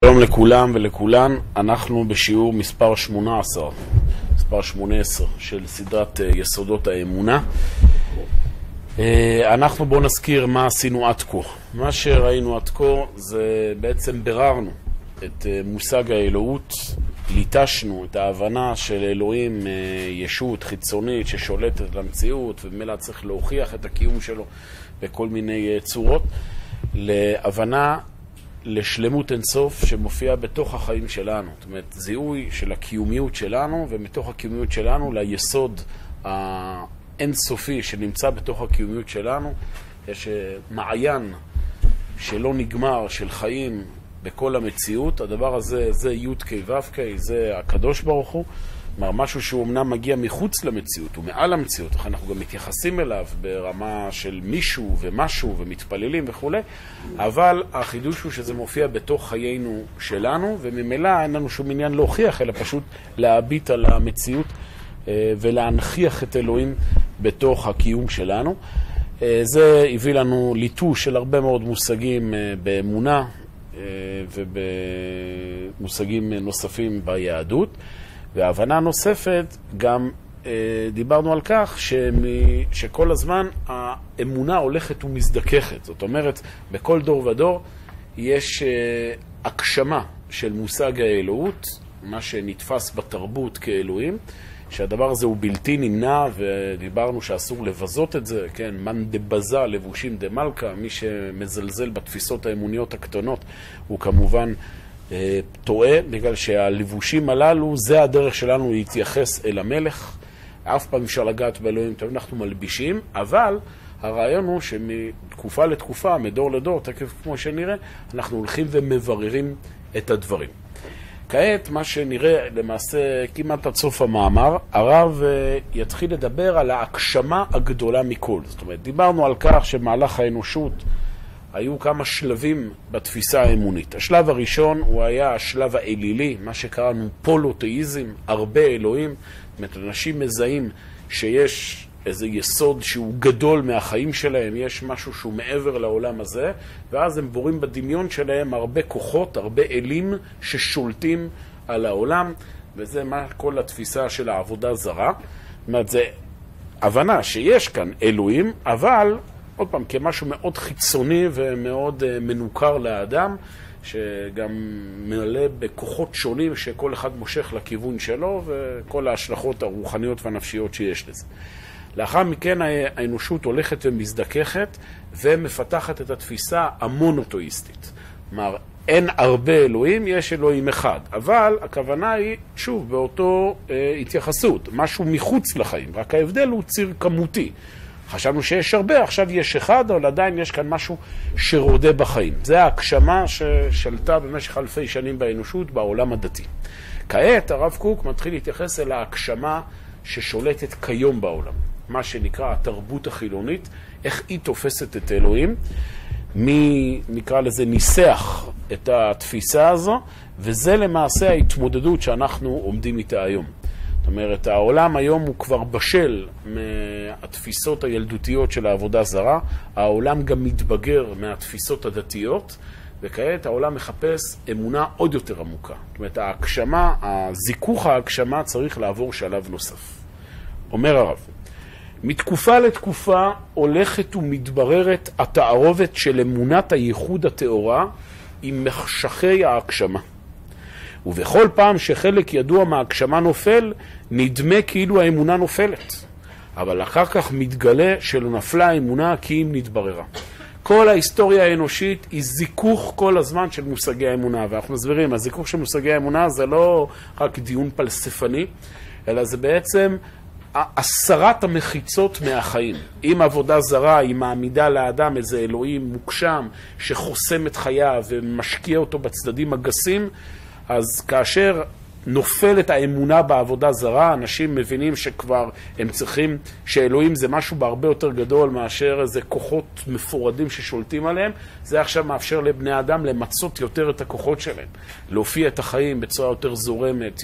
שלום לכולם ולכולן, אנחנו בשיעור מספר 18 של סדרת יסודות האמונה. אנחנו בואו נזכיר מה עשינו עד כה. מה שראינו עד כה זה בעצם בררנו את מושג האלוהות, ליטשנו את ההבנה של אלוהים ישות חיצונית ששולטת למציאות וממילא צריך להוכיח את הקיום שלו בכל מיני צורות, להבנה לשלמות אינסוף שמופיע בתוך החיים שלנו. זאת אומרת, זיהוי של הקיומיות שלנו, ומתוך הקיומיות שלנו ליסוד האינסופי שנמצא בתוך הקיומיות שלנו. יש מעיין שלא נגמר של חיים בכל המציאות. הדבר הזה, זה י' כ' ו' כ', זה הקדוש ברוך הוא. כלומר, משהו שהוא אמנם מגיע מחוץ למציאות, הוא מעל המציאות, אך אנחנו גם מתייחסים אליו ברמה של מישהו ומשהו ומתפללים וכו', אבל החידוש הוא שזה מופיע בתוך חיינו שלנו, וממילא אין לנו שום עניין להוכיח, אלא פשוט להביט על המציאות ולהנכיח את אלוהים בתוך הקיום שלנו. זה הביא לנו ליטוש של הרבה מאוד מושגים באמונה ובמושגים נוספים ביהדות. וההבנה נוספת, גם דיברנו על כך שכל הזמן האמונה הולכת ומזדככת. זאת אומרת, בכל דור ודור יש הקשמה של מושג האלוהות, מה שנתפס בתרבות כאלוהים, שהדבר הזה הוא בלתי נמנע, ודיברנו שאסור לבזות את זה, כן? מן דבזה לבושים דמלכה, מי שמזלזל בתפיסות האמוניות הקטנות, הוא כמובן טועה, בגלל שהלבושים הללו זה הדרך שלנו להתייחס אל המלך. אף פעם אפשר לגעת באלוהים, אנחנו מלבישים, אבל הרעיון הוא שמתקופה לתקופה, מדור לדור, תקף כמו שנראה, אנחנו הולכים ומבררים את הדברים. כעת, מה שנראה למעשה כמעט עד סוף המאמר, הרב יתחיל לדבר על ההגשמה הגדולה מכל. זאת אומרת, דיברנו על כך שמהלך האנושות היו כמה שלבים בתפיסה האמונית. השלב הראשון הוא היה השלב האלילי, מה שקראנו פולותאיזם, הרבה אלוהים. זאת אומרת, אנשים מזהים שיש איזה יסוד שהוא גדול מהחיים שלהם, יש משהו שהוא מעבר לעולם הזה, ואז הם בורים בדמיון שלהם הרבה כוחות, הרבה אלים ששולטים על העולם, וזה מה כל התפיסה של העבודה זרה. זאת אומרת, זה הבנה שיש כאן אלוהים, אבל עוד פעם, כמשהו מאוד חיצוני ומאוד מנוכר לאדם, שגם מלא בכוחות שונים שכל אחד מושך לכיוון שלו, וכל ההשלכות הרוחניות והנפשיות שיש לזה. לאחר מכן האנושות הולכת ומזדככת ומפתחת את התפיסה המונותאיסטית. כלומר, אין הרבה אלוהים, יש אלוהים אחד. אבל הכוונה היא, שוב, באותו התייחסות, משהו מחוץ לחיים, רק ההבדל הוא ציר כמותי. חשבנו שיש הרבה, עכשיו יש אחד, אבל עדיין יש כאן משהו שרודה בחיים. זה ההגשמה ששלטה במשך אלפי שנים באנושות, בעולם הדתי. כעת הרב קוק מתחיל להתייחס אל ההגשמה ששולטת כיום בעולם. מה שנקרא התרבות החילונית, איך היא תופסת את אלוהים, מי נקרא לזה ניסח את התפיסה הזו, וזה למעשה ההתמודדות שאנחנו עומדים איתה היום. זאת אומרת, העולם היום הוא כבר בשל מהתפיסות הילדותיות של העבודה זרה, העולם גם מתבגר מהתפיסות הדתיות, וכעת העולם מחפש אמונה עוד יותר עמוקה. זאת אומרת, ההגשמה, הזיכוך ההגשמה צריך לעבור שלב נוסף. אומר הרב, מתקופה לתקופה הולכת ומתבררת התערובת של אמונת הייחוד התאורה עם מחשכי ההגשמה. ובכל פעם שחלק ידוע מההגשמה נופל, נדמה כאילו האמונה נופלת. אבל אחר כך מתגלה שלא נפלה האמונה כי אם נתבררה. כל ההיסטוריה האנושית היא זיכוך כל הזמן של מושגי האמונה. ואנחנו מסבירים, הזיכוך של מושגי האמונה זה לא רק דיון פלספני, אלא זה בעצם הסרת המחיצות מהחיים. אם עבודה זרה היא מעמידה לאדם איזה אלוהים מוקשם שחוסם את חייו ומשקיע אותו בצדדים הגסים, אז כאשר נופלת האמונה בעבודה זרה, אנשים מבינים שכבר הם צריכים, שאלוהים זה משהו בהרבה יותר גדול מאשר איזה כוחות מפורדים ששולטים עליהם. זה עכשיו מאפשר לבני אדם למצות יותר את הכוחות שלהם, להופיע את החיים בצורה יותר זורמת,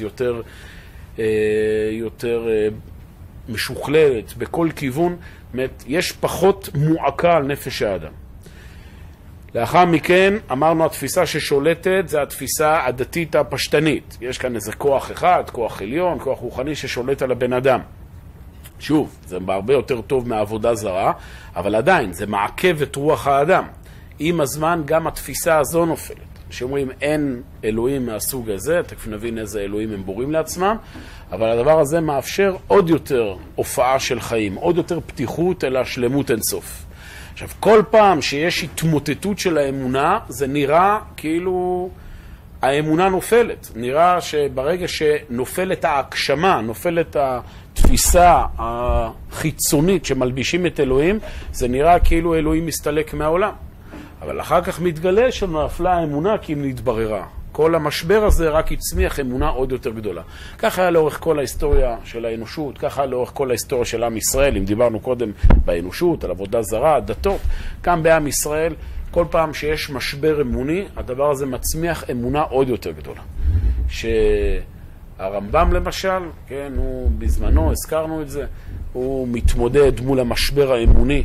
יותר משוכללת בכל כיוון. יש פחות מועקה על נפש האדם. לאחר מכן אמרנו התפיסה ששולטת זה התפיסה הדתית הפשטנית. יש כאן איזה כוח אחד, כוח עליון, כוח רוחני ששולט על הבן אדם. שוב, זה הרבה יותר טוב מעבודה זרה, אבל עדיין זה מעכב את רוח האדם. עם הזמן גם התפיסה הזו נופלת. שאומרים אין אלוהים מהסוג הזה, תכף נבין איזה אלוהים הם בורים לעצמם, אבל הדבר הזה מאפשר עוד יותר הופעה של חיים, עוד יותר פתיחות אל השלמות אינסוף. עכשיו, כל פעם שיש התמוטטות של האמונה, זה נראה כאילו האמונה נופלת. נראה שברגע שנופלת ההגשמה, נופלת התפיסה החיצונית שמלבישים את אלוהים, זה נראה כאילו אלוהים מסתלק מהעולם. אבל אחר כך מתגלה שנפלה האמונה כי היא נתבררה. כל המשבר הזה רק הצמיח אמונה עוד יותר גדולה. ככה היה לאורך כל ההיסטוריה של האנושות, ככה היה לאורך כל ההיסטוריה של עם ישראל, אם דיברנו קודם באנושות, על עבודה זרה, דתות, גם בעם ישראל, כל פעם שיש משבר אמוני, הדבר הזה מצמיח אמונה עוד יותר גדולה. שהרמב"ם למשל, כן, הוא בזמנו, הזכרנו את זה, הוא מתמודד מול המשבר האמוני,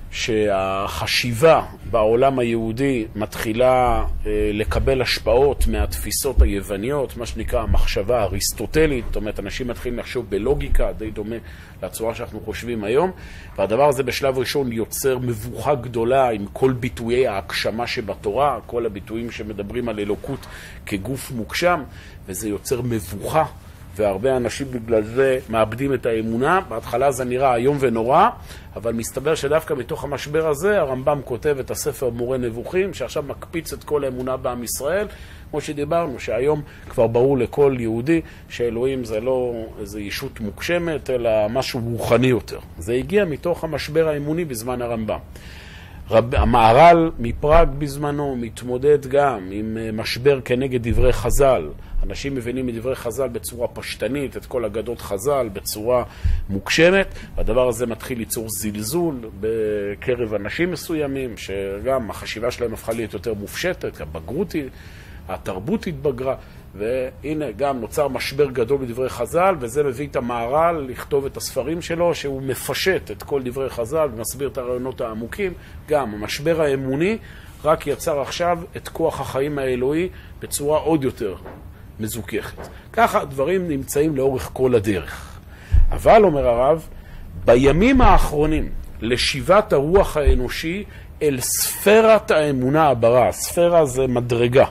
שהחשיבה בעולם היהודי מתחילה לקבל השפעות מהתפיסות היווניות, מה שנקרא המחשבה האריסטוטלית, זאת אומרת, אנשים מתחילים לחשוב בלוגיקה, די דומה לצורה שאנחנו חושבים היום, והדבר הזה בשלב ראשון יוצר מבוכה גדולה עם כל ביטויי ההגשמה שבתורה, כל הביטויים שמדברים על אלוקות כגוף מוגשם, וזה יוצר מבוכה, והרבה אנשים בגלל זה מאבדים את האמונה. בהתחלה זה נראה היום ונורא, אבל מסתבר שדווקא מתוך המשבר הזה הרמב"ם כותב את הספר מורה נבוכים, שעכשיו מקפיץ את כל האמונה בעם ישראל, כמו שדיברנו, שהיום כבר ברור לכל יהודי שאלוהים זה לא איזו ישות מוגשמת, אלא משהו רוחני יותר. זה הגיע מתוך המשבר האמוני בזמן הרמב"ם. המהר"ל מפראג בזמנו מתמודד גם עם משבר כנגד דברי חז"ל. אנשים מבינים מדברי חז"ל בצורה פשטנית, את כל אגדות חז"ל בצורה מוגשמת. הדבר הזה מתחיל ליצור זלזול בקרב אנשים מסוימים, שגם החשיבה שלהם הפכה להיות יותר מופשטת, הבגרות היא, התרבות התבגרה, והנה גם נוצר משבר גדול בדברי חז"ל, וזה מביא את המהר"ל לכתוב את הספרים שלו, שהוא מפשט את כל דברי חז"ל ומסביר את הרעיונות העמוקים. גם המשבר האמוני רק יצר עכשיו את כוח החיים האלוהי בצורה עוד יותר מזוכחת. ככה הדברים נמצאים לאורך כל הדרך. אבל, אומר הרב, בימים האחרונים לשיבת הרוח האנושי אל ספרת האמונה הברה. ספרה זה מדרגה.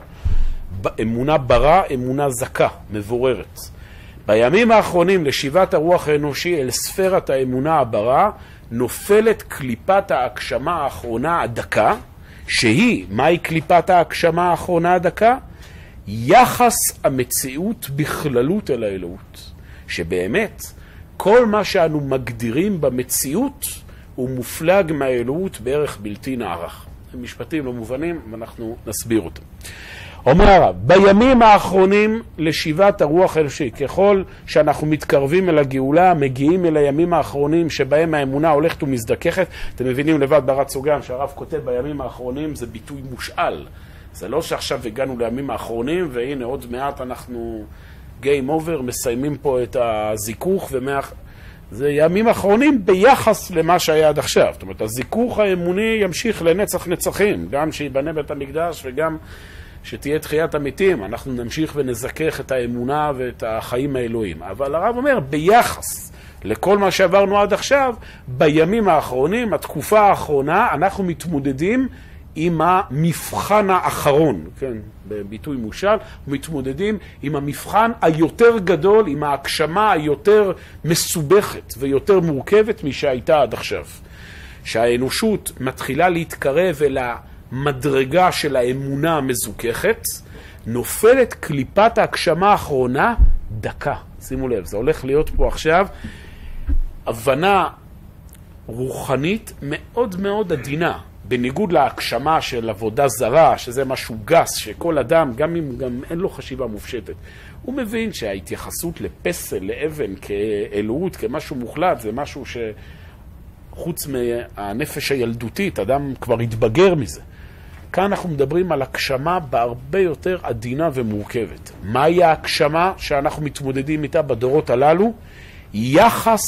אמונה ברה, אמונה זכה, מבוררת. בימים האחרונים לשיבת הרוח האנושי אל ספרת האמונה הברה, נופלת קליפת ההגשמה האחרונה הדקה, שהיא, מהי קליפת ההגשמה האחרונה הדקה? יחס המציאות בכללות אל האלוהות. שבאמת, כל מה שאנו מגדירים במציאות, הוא מופלג מהאלוהות בערך בלתי נערך. משפטים לא מובנים, ואנחנו נסביר אותם. אומר הרב, בימים האחרונים לשיבת הרוח האנושי, ככל שאנחנו מתקרבים אל הגאולה, מגיעים אל הימים האחרונים שבהם האמונה הולכת ומזדככת. אתם מבינים לבד ברת סוגן שהרב כותב בימים האחרונים, זה ביטוי מושאל. זה לא שעכשיו הגענו לימים האחרונים, והנה עוד מעט אנחנו game over, מסיימים פה את הזיכוך, זה ימים האחרונים ביחס למה שהיה עד עכשיו. זאת אומרת, הזיכוך האמוני ימשיך לנצח נצחים, גם שיבנה בית המקדש וגם שתהיה תחיית המתים, אנחנו נמשיך ונזכך את האמונה ואת החיים האלוהים. אבל הרב אומר, ביחס לכל מה שעברנו עד עכשיו, בימים האחרונים, התקופה האחרונה, אנחנו מתמודדים עם המבחן האחרון, כן, בביטוי מושל, מתמודדים עם המבחן היותר גדול, עם ההגשמה היותר מסובכת ויותר מורכבת משהייתה עד עכשיו. שהאנושות מתחילה להתקרב אל המדרגה של האמונה המזוככת, נופלת קליפת ההגשמה האחרונה דקה. שימו לב, זה הולך להיות פה עכשיו הבנה רוחנית מאוד מאוד עדינה. בניגוד להגשמה של עבודה זרה, שזה משהו גס, שכל אדם, גם אם גם אין לו חשיבה מופשטת, הוא מבין שההתייחסות לפסל, לאבן, כאלוהות, כמשהו מוחלט, זה משהו שחוץ מהנפש הילדותית, אדם כבר התבגר מזה. כאן אנחנו מדברים על הגשמה בהרבה יותר עדינה ומורכבת. מהי ההגשמה שאנחנו מתמודדים איתה בדורות הללו? יחס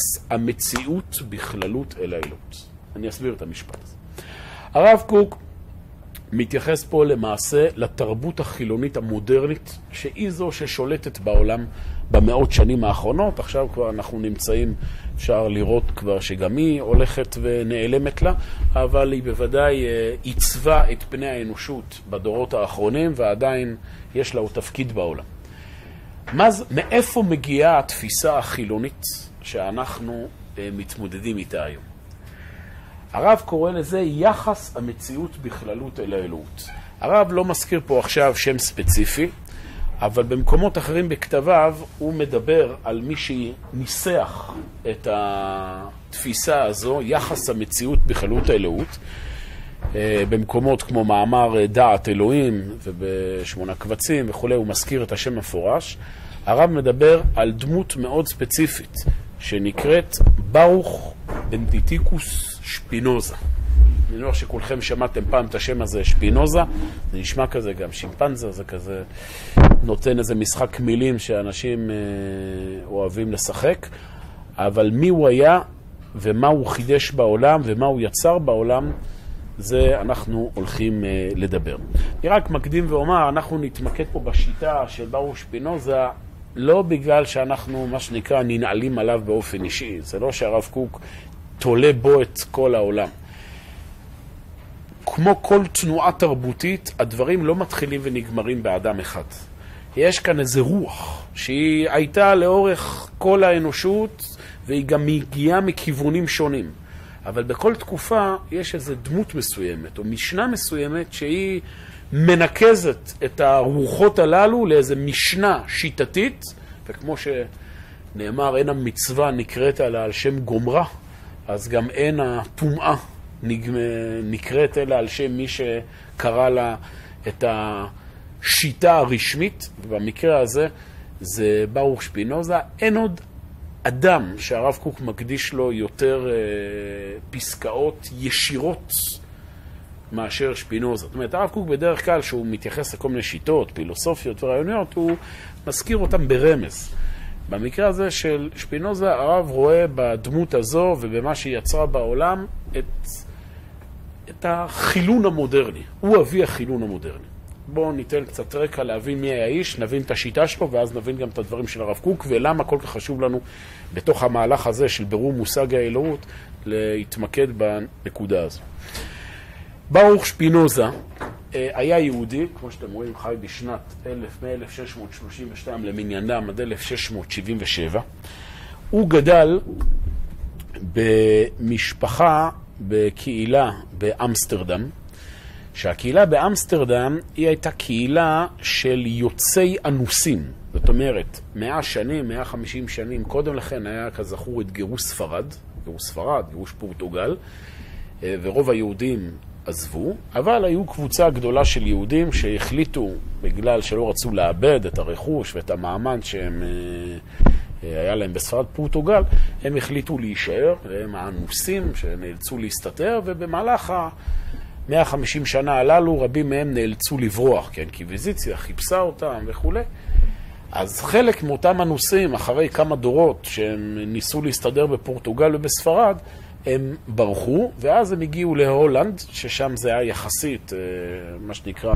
המציאות בכללות אל האלוהות. אני אסביר את המשפט הזה. הרב קוק מתייחס פה למעשה לתרבות החילונית המודרנית, שהיא זו ששולטת בעולם במאות שנים האחרונות. עכשיו כבר אנחנו נמצאים, אפשר לראות כבר שגם היא הולכת ונעלמת לה, אבל היא בוודאי עיצבה את פני האנושות בדורות האחרונים, ועדיין יש לה עוד תפקיד בעולם. מאיפה מגיעה התפיסה החילונית שאנחנו מתמודדים איתה היום? הרב קורא לזה יחס המציאות בכללות אל האלוהות. הרב לא מזכיר פה עכשיו שם ספציפי, אבל במקומות אחרים בכתביו הוא מדבר על מי שניסח את התפיסה הזו, יחס המציאות בכללות האלוהות, במקומות כמו מאמר דעת אלוהים ובשמונה קבצים וכו', הוא מזכיר את השם המפורש. הרב מדבר על דמות מאוד ספציפית שנקראת ברוך בנדיטיקוס שפינוזה. אני לא חושב שכולכם שמעתם פעם את השם הזה, שפינוזה. זה נשמע כזה גם שימפנזה, זה כזה נותן איזה משחק מילים שאנשים אוהבים לשחק. אבל מי הוא היה ומה הוא חידש בעולם ומה הוא יצר בעולם, זה אנחנו הולכים לדבר. אני רק מקדים ואומר, אנחנו נתמקד פה בשיטה של ברוך שפינוזה, לא בגלל שאנחנו, מה שנקרא, ננעלים עליו באופן אישי. זה לא שהרב קוק תולה בו את כל העולם. כמו כל תנועה תרבותית, הדברים לא מתחילים ונגמרים באדם אחד. יש כאן איזה רוח שהיא הייתה לאורך כל האנושות, והיא גם מגיעה מכיוונים שונים. אבל בכל תקופה יש איזו דמות מסוימת, או משנה מסוימת, שהיא מנקזת את הרוחות הללו לאיזו משנה שיטתית, וכמו שנאמר, אין המצווה נקראת עליה על שם גומרה, אז גם אין הטומאה נקראת אלא על שם מי שקרא לה את השיטה הרשמית, ובמקרה הזה זה ברוך שפינוזה. אין עוד אדם שהרב קוק מקדיש לו יותר פסקאות ישירות מאשר שפינוזה. זאת אומרת, הרב קוק בדרך כלל שהוא מתייחס לכל מיני שיטות, פילוסופיות ורעיוניות, הוא מזכיר אותם ברמז. במקרה הזה של שפינוזה, הרב רואה בדמות הזו ובמה שהיא יצרה בעולם את החילון המודרני. הוא אבי החילון המודרני. בואו ניתן קצת רקע להבין מי היה האיש, נבין את השיטה שלו, ואז נבין גם את הדברים של הרב קוק, ולמה כל כך חשוב לנו בתוך המהלך הזה של בירור מושג האלוהות להתמקד בנקודה הזו. ברוך שפינוזה היה יהודי, כמו שאתם רואים, חי בשנת 1632 למניינם עד 1677. הוא גדל במשפחה בקהילה באמסטרדם, שהקהילה באמסטרדם היא הייתה קהילה של יוצאי אנוסים. זאת אומרת, 100 שנים, 150 שנים קודם לכן היה כזכור את גירוש ספרד, גירוש פורטוגל, ורוב היהודים עזבו, אבל היו קבוצה גדולה של יהודים שהחליטו, בגלל שלא רצו לאבד את הרכוש ואת המעמד שהם היה להם בספרד פורטוגל, הם החליטו להישאר, והם האנוסים שנאלצו להסתתר, ובמהלך 150 שנה הללו רבים מהם נאלצו לברוח, כי האינקוויזיציה חיפשה אותם וכו'. אז חלק מאותם אנוסים, אחרי כמה דורות שהם ניסו להסתדר בפורטוגל ובספרד, הם ברחו, ואז הם הגיעו להולנד, ששם זה היה יחסית, מה שנקרא,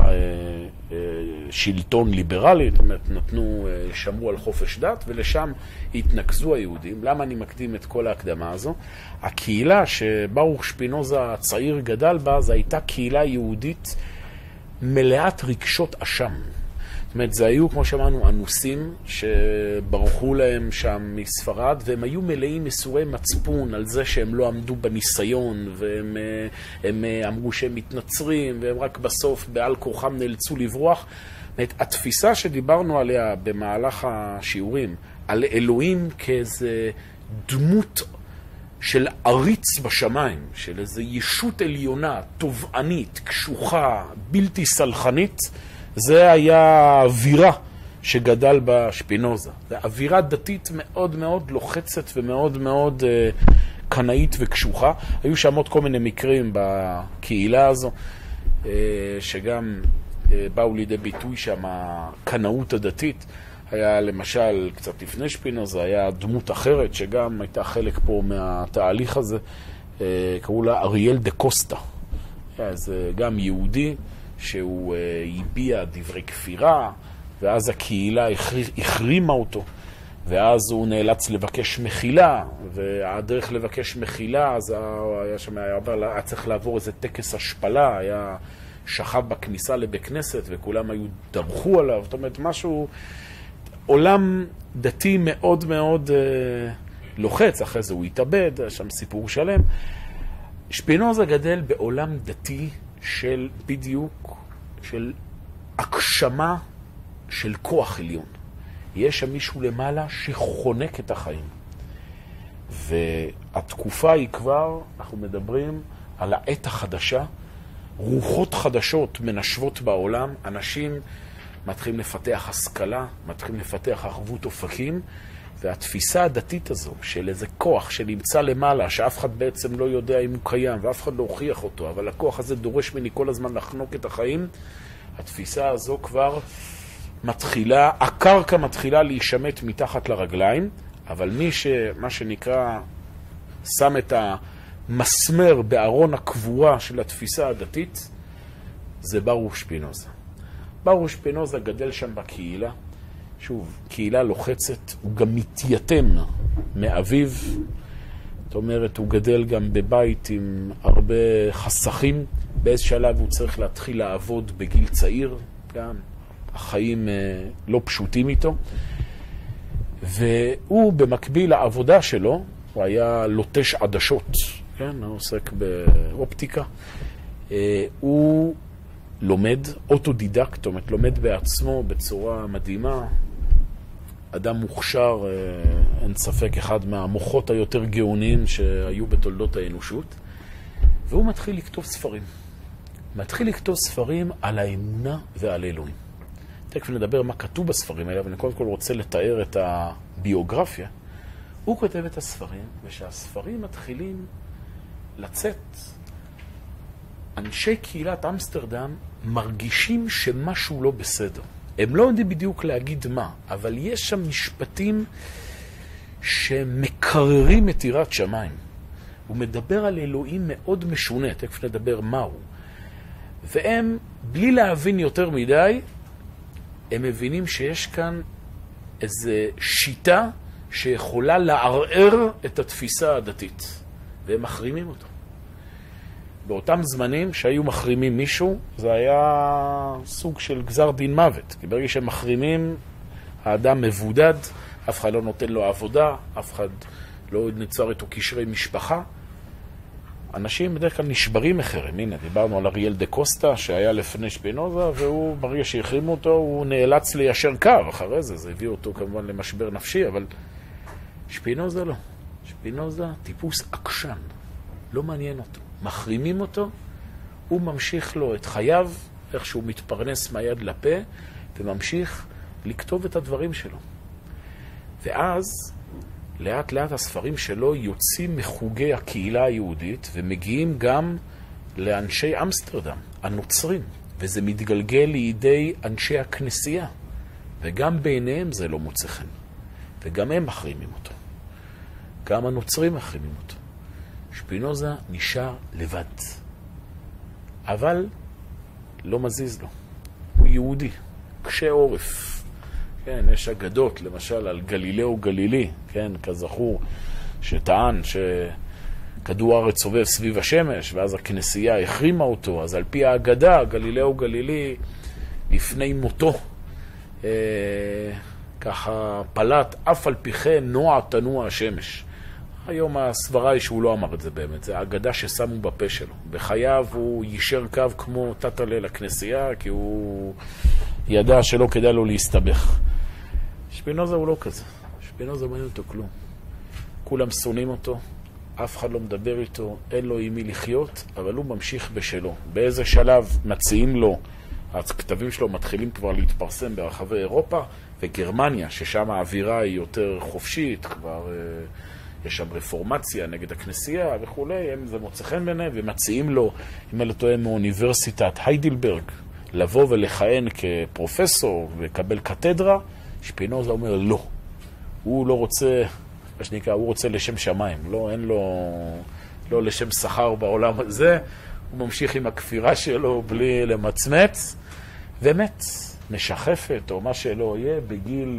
שלטון ליברלי, זאת אומרת, שמרו על חופש דת, ולשם התנקזו היהודים. למה אני מקדים את כל ההקדמה הזו? הקהילה שברוך שפינוזה הצעיר גדל בה, זו הייתה קהילה יהודית מלאת רגשות אשם. זאת אומרת, זה היו, כמו שאמרנו, אנוסים שברחו להם שם מספרד, והם היו מלאים מסורי מצפון על זה שהם לא עמדו בניסיון, והם אמרו שהם מתנצרים, והם רק בסוף בעל כורחם נאלצו לברוח. זאת אומרת, התפיסה שדיברנו עליה במהלך השיעורים, על אלוהים כאיזה דמות של עריץ בשמיים, של איזו ישות עליונה, תובענית, קשוחה, בלתי סלחנית, זה היה האווירה שגדל בשפינוזה. זה אווירה דתית מאוד מאוד לוחצת ומאוד מאוד קנאית וקשוחה. היו שם עוד כל מיני מקרים בקהילה הזו, שגם באו לידי ביטוי שם הקנאות הדתית. היה למשל, קצת לפני שפינוזה, היה דמות אחרת שגם הייתה חלק פה מהתהליך הזה, קראו לה אריאל דה קוסטה. זה גם יהודי שהוא הביע דברי כפירה, ואז הקהילה החרימה אותו, ואז הוא נאלץ לבקש מחילה, והדרך לבקש מחילה, אז היה צריך לעבור איזה טקס השפלה, היה שכב בכניסה לבית כנסת, וכולם היו דרכו עליו, זאת אומרת, משהו, עולם דתי מאוד מאוד לוחץ, אחרי זה הוא התאבד, שם סיפור שלם. שפינוזה גדל בעולם דתי של בדיוק, של הגשמה של כוח עליון. יש שם מישהו למעלה שחונק את החיים. והתקופה היא כבר, אנחנו מדברים על העת החדשה, רוחות חדשות מנשבות בעולם, אנשים מתחילים לפתח השכלה, מתחילים לפתח ערבות אופקים, והתפיסה הדתית הזו של איזה כוח שנמצא למעלה, שאף אחד בעצם לא יודע אם הוא קיים, ואף אחד לא הוכיח אותו, אבל הכוח הזה דורש ממני כל הזמן לחנוק את החיים, התפיסה הזו כבר מתחילה, הקרקע מתחילה להישמט מתחת לרגליים, אבל מי שמה שנקרא שם את המסמר בארון הקבורה של התפיסה הדתית, זה ברוך שפינוזה. ברוך שפינוזה גדל שם בקהילה, שוב, קהילה לוחצת, הוא גם מתייתם מאביו, זאת אומרת, הוא גדל גם בבית עם הרבה חסכים, באיזה שלב הוא צריך להתחיל לעבוד בגיל צעיר, גם החיים לא פשוטים איתו, והוא במקביל לעבודה שלו, הוא היה לוטש עדשות, כן? הוא עוסק באופטיקה, הוא לומד אוטודידקט, זאת אומרת, לומד בעצמו בצורה מדהימה, אדם מוכשר, אין ספק, אחד מהמוחות היותר גאוניים שהיו בתולדות האנושות, והוא מתחיל לכתוב ספרים. מתחיל לכתוב ספרים על האמונה ועל אלוהים. תכף נדבר מה כתוב בספרים האלה, אבל אני קודם כל רוצה לתאר את הביוגרפיה. הוא כותב את הספרים, ושהספרים מתחילים לצאת, אנשי קהילת אמסטרדם מרגישים שמשהו לא בסדר. הם לא יודעים בדיוק להגיד מה, אבל יש שם משפטים שמקררים את יראת שמיים. הוא מדבר על אלוהים מאוד משונה, תכף נדבר מהו. והם, בלי להבין יותר מדי, הם מבינים שיש כאן איזו שיטה שיכולה לערער את התפיסה הדתית, והם מחרימים אותו. באותם זמנים שהיו מחרימים מישהו, זה היה סוג של גזר דין מוות. כי ברגע שהם מחרימים, האדם מבודד, אף אחד לא נותן לו עבודה, אף אחד לא ניצר איתו קשרי משפחה. אנשים בדרך כלל נשברים מחרם. הנה, דיברנו על אריאל דה קוסטה, שהיה לפני שפינוזה, והוא, ברגע שהחרימו אותו, הוא נאלץ ליישר קו. אחרי זה, זה הביא אותו כמובן למשבר נפשי, אבל שפינוזה לא. שפינוזה טיפוס עקשן. לא מעניין אותו. מחרימים אותו, הוא ממשיך לו את חייו, איך שהוא מתפרנס מהיד לפה, וממשיך לכתוב את הדברים שלו. ואז, לאט לאט הספרים שלו יוצאים מחוגי הקהילה היהודית, ומגיעים גם לאנשי אמסטרדם, הנוצרים, וזה מתגלגל לידי אנשי הכנסייה, וגם ביניהם זה לא מוצא חן, וגם הם מחרימים אותו. גם הנוצרים מחרימים אותו. שפינוזה נשאר לבד, אבל לא מזיז לו. הוא יהודי, קשה עורף. כן, יש אגדות, למשל, על גלילאו גלילי, כן, כזכור, שטען שכדור הארץ סובב סביב השמש, ואז הכנסייה החרימה אותו. אז על פי האגדה, גלילאו גלילי, לפני מותו, ככה פלט, אף על פי כן נוע תנוע השמש. היום הסברה היא שהוא לא אמר את זה באמת, זה האגדה ששמו בפה שלו. בחייו הוא יישר קו כמו תתלה לכנסייה, כי הוא ידע שלא כדאי לו להסתבך. שפינוזה הוא לא כזה. שפינוזה מעניין אותו כלום. כולם שונאים אותו, אף אחד לא מדבר איתו, אין לו עם מי לחיות, אבל הוא ממשיך בשלו. באיזה שלב מציעים לו, הכתבים שלו מתחילים כבר להתפרסם ברחבי אירופה, וגרמניה, ששם האווירה היא יותר חופשית, כבר יש שם רפורמציה נגד הכנסייה וכו', זה מוצא חן ביניהם, ומציעים לו, אם אלה טועה מאוניברסיטת היידלברג, לבוא ולכהן כפרופסור ולקבל קתדרה. שפינוזה אומר לא. הוא לא רוצה, מה שנקרא, הוא רוצה לשם שמיים, לא, אין לו, לא לשם שכר בעולם הזה, הוא ממשיך עם הכפירה שלו בלי למצמץ, ומת, משחפת או מה שלא יהיה, בגיל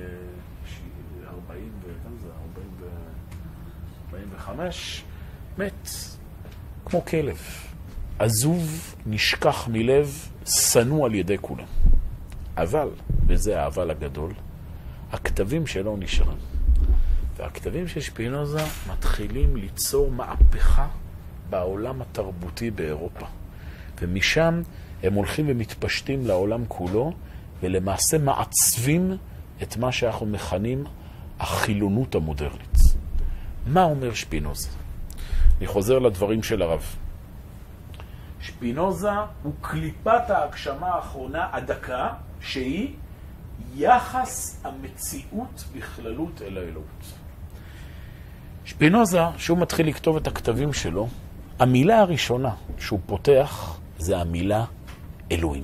45, מת כמו כלב. עזוב, נשכח מלב, שנוא על ידי כולם. אבל, וזה האבל הגדול, הכתבים שלו נשארים. והכתבים של שפינוזה מתחילים ליצור מהפכה בעולם התרבותי באירופה. ומשם הם הולכים ומתפשטים לעולם כולו, ולמעשה מעצבים את מה שאנחנו מכנים החילונות המודרנית. מה אומר שפינוזה? אני חוזר לדברים של הרב. שפינוזה הוא קליפת ההגשמה האחרונה הדקה, שהיא יחס המציאות בכללות אל האלוהות. שפינוזה, שהוא מתחיל לכתוב את הכתבים שלו, המילה הראשונה שהוא פותח זה המילה אלוהים.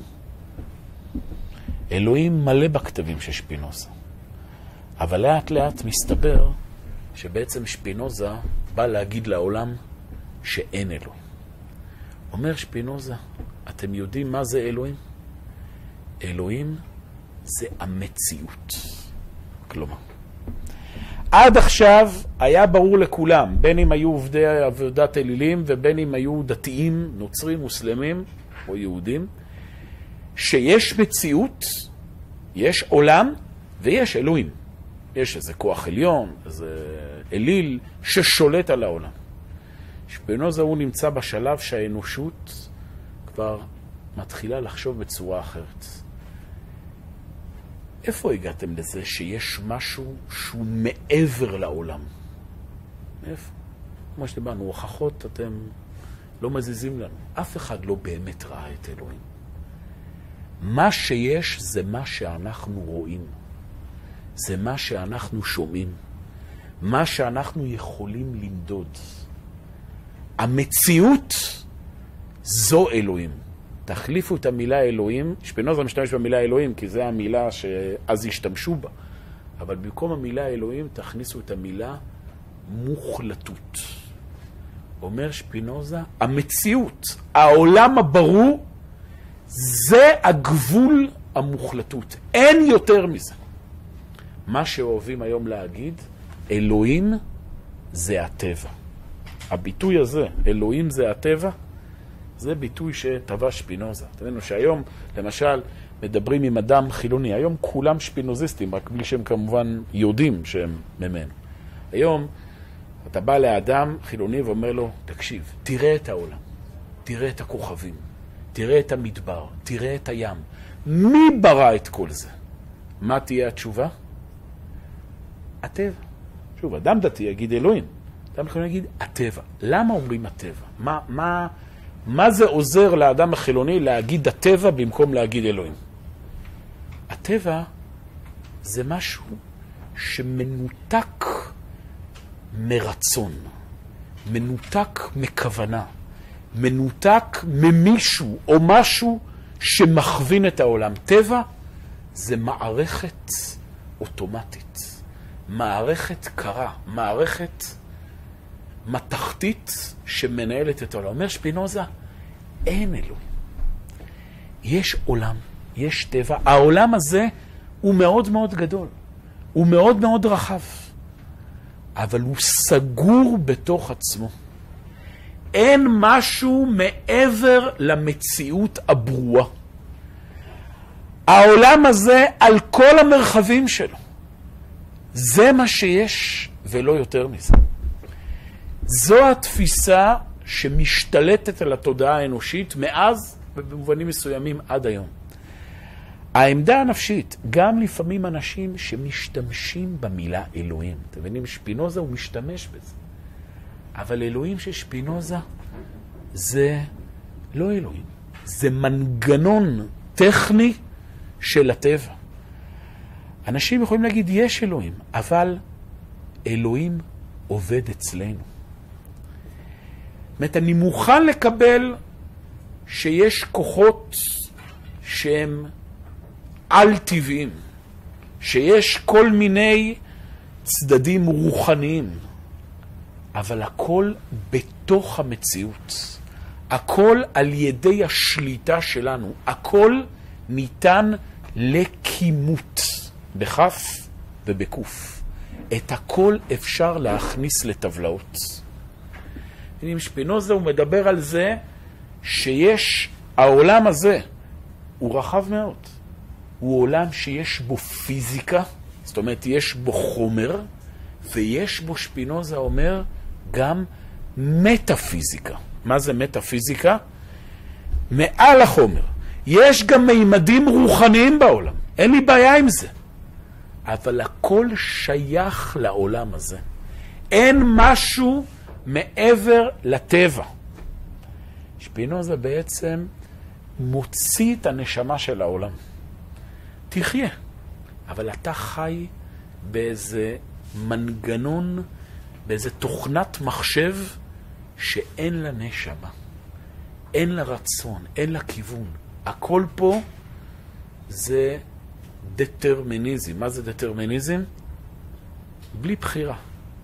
אלוהים מלא בכתבים של שפינוזה. אבל לאט לאט מסתבר שבעצם שפינוזה בא להגיד לעולם שאין אלוהים. אומר שפינוזה, אתם יודעים מה זה אלוהים? אלוהים זה המציאות. כלומר, עד עכשיו היה ברור לכולם, בין אם היו עובדי עבודת אלילים ובין אם היו דתיים, נוצרים, מוסלמים או יהודים, שיש מציאות, יש עולם ויש אלוהים. יש איזה כוח עליון, איזה אליל ששולט על העולם. שפינוזה הוא נמצא בשלב שהאנושות כבר מתחילה לחשוב בצורה אחרת. איפה הגעתם לזה שיש משהו שהוא מעבר לעולם? איפה? כמו שדיברנו, הוכחות אתם לא מזיזים לנו. אף אחד לא באמת ראה את אלוהים. מה שיש זה מה שאנחנו רואים. זה מה שאנחנו שומעים. מה שאנחנו יכולים למדוד. המציאות זו אלוהים. תחליפו את המילה אלוהים, שפינוזה משתמש במילה אלוהים, כי זו המילה שאז השתמשו בה. אבל במקום המילה אלוהים, תכניסו את המילה מוחלטות. אומר שפינוזה, המציאות, העולם הברור, זה הגבול המוחלטות. אין יותר מזה. מה שאוהבים היום להגיד, אלוהים זה הטבע. הביטוי הזה, אלוהים זה הטבע, זה ביטוי שטבע שפינוזה. תראינו שהיום, למשל, מדברים עם אדם חילוני. היום כולם שפינוזיסטים, רק בלי שהם כמובן יודעים שהם ממנו. היום אתה בא לאדם חילוני ואומר לו, תקשיב, תראה את העולם, תראה את הכוכבים, תראה את המדבר, תראה את הים. מי ברא את כל זה? מה תהיה התשובה? הטבע. שוב, אדם דתי יגיד אלוהים. אדם חילוני יגיד הטבע. למה אומרים הטבע? מה זה עוזר לאדם החילוני להגיד הטבע במקום להגיד אלוהים? הטבע זה משהו שמנותק מרצון, מנותק מכוונה, מנותק ממישהו או משהו שמכווין את העולם. טבע זה מערכת אוטומטית, מערכת קרה, מערכת מתכתית שמנהלת את העולם. אומר שפינוזה, אין אלוהים. יש עולם, יש טבע. העולם הזה הוא מאוד מאוד גדול, הוא מאוד מאוד רחב, אבל הוא סגור בתוך עצמו. אין משהו מעבר למציאות הברורה. העולם הזה על כל המרחבים שלו. זה מה שיש ולא יותר מזה. זו התפיסה שמשתלטת על התודעה האנושית מאז ובמובנים מסוימים עד היום. העמדה הנפשית, גם לפעמים אנשים שמשתמשים במילה אלוהים. אתם מבינים, שפינוזה הוא משתמש בזה. אבל אלוהים של שפינוזה זה לא אלוהים. זה מנגנון טכני של הטבע. אנשים יכולים להגיד יש אלוהים, אבל אלוהים עובד אצלנו. זאת אומרת, אני מוכן לקבל שיש כוחות שהם על-טבעיים, שיש כל מיני צדדים רוחניים, אבל הכל בתוך המציאות. הכל על ידי השליטה שלנו. הכל ניתן לכימות, בכף ובקוף. את הכל אפשר להכניס לטבלאות. עם שפינוזה הוא מדבר על זה שיש, העולם הזה הוא רחב מאוד. הוא עולם שיש בו פיזיקה, זאת אומרת יש בו חומר, ויש בו, שפינוזה אומר, גם מטאפיזיקה. מה זה מטאפיזיקה? מעל החומר. יש גם מימדים רוחניים בעולם. אין לי בעיה עם זה. אבל הכל שייך לעולם הזה. אין משהו מעבר לטבע. שפינוזה בעצם מוציא את הנשמה של העולם. תחיה. אבל אתה חי באיזה מנגנון, באיזה תוכנת מחשב שאין לה נשמה. אין לה רצון, אין לה כיוון. הכל פה זה דטרמיניזם. מה זה דטרמיניזם? בלי בחירה.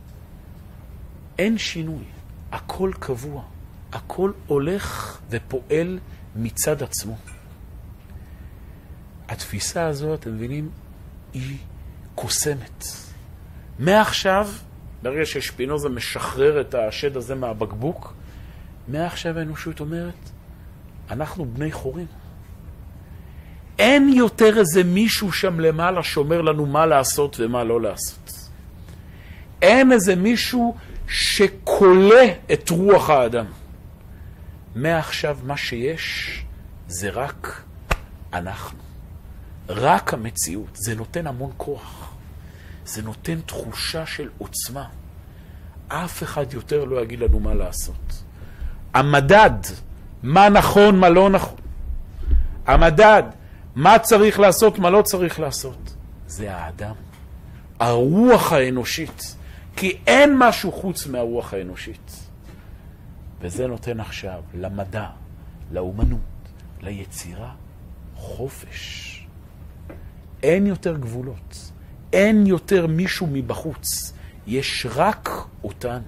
אין שינוי. הכל קבוע. הכל הולך ופועל מצד עצמו. התפיסה הזו, אתם מבינים, היא קוסמת. מעכשיו, ברגע ששפינוזה משחרר את השד הזה מהבקבוק, מעכשיו האנושות אומרת, אנחנו בני חורים. אין יותר איזה מישהו שם למעלה שאומר לנו מה לעשות ומה לא לעשות. אין איזה מישהו שקולה את רוח האדם. מעכשיו מה שיש זה רק אנחנו. רק המציאות. זה נותן המון כוח. זה נותן תחושה של עוצמה. אף אחד יותר לא יגיד לנו מה לעשות. המדד, מה נכון, מה לא נכון. המדד, מה צריך לעשות, מה לא צריך לעשות. זה האדם. הרוח האנושית. כי אין משהו חוץ מהרוח האנושית. וזה נותן עכשיו למדע, לאומנות, ליצירה, חופש. אין יותר גבולות. אין יותר מישהו מבחוץ. יש רק אותנו.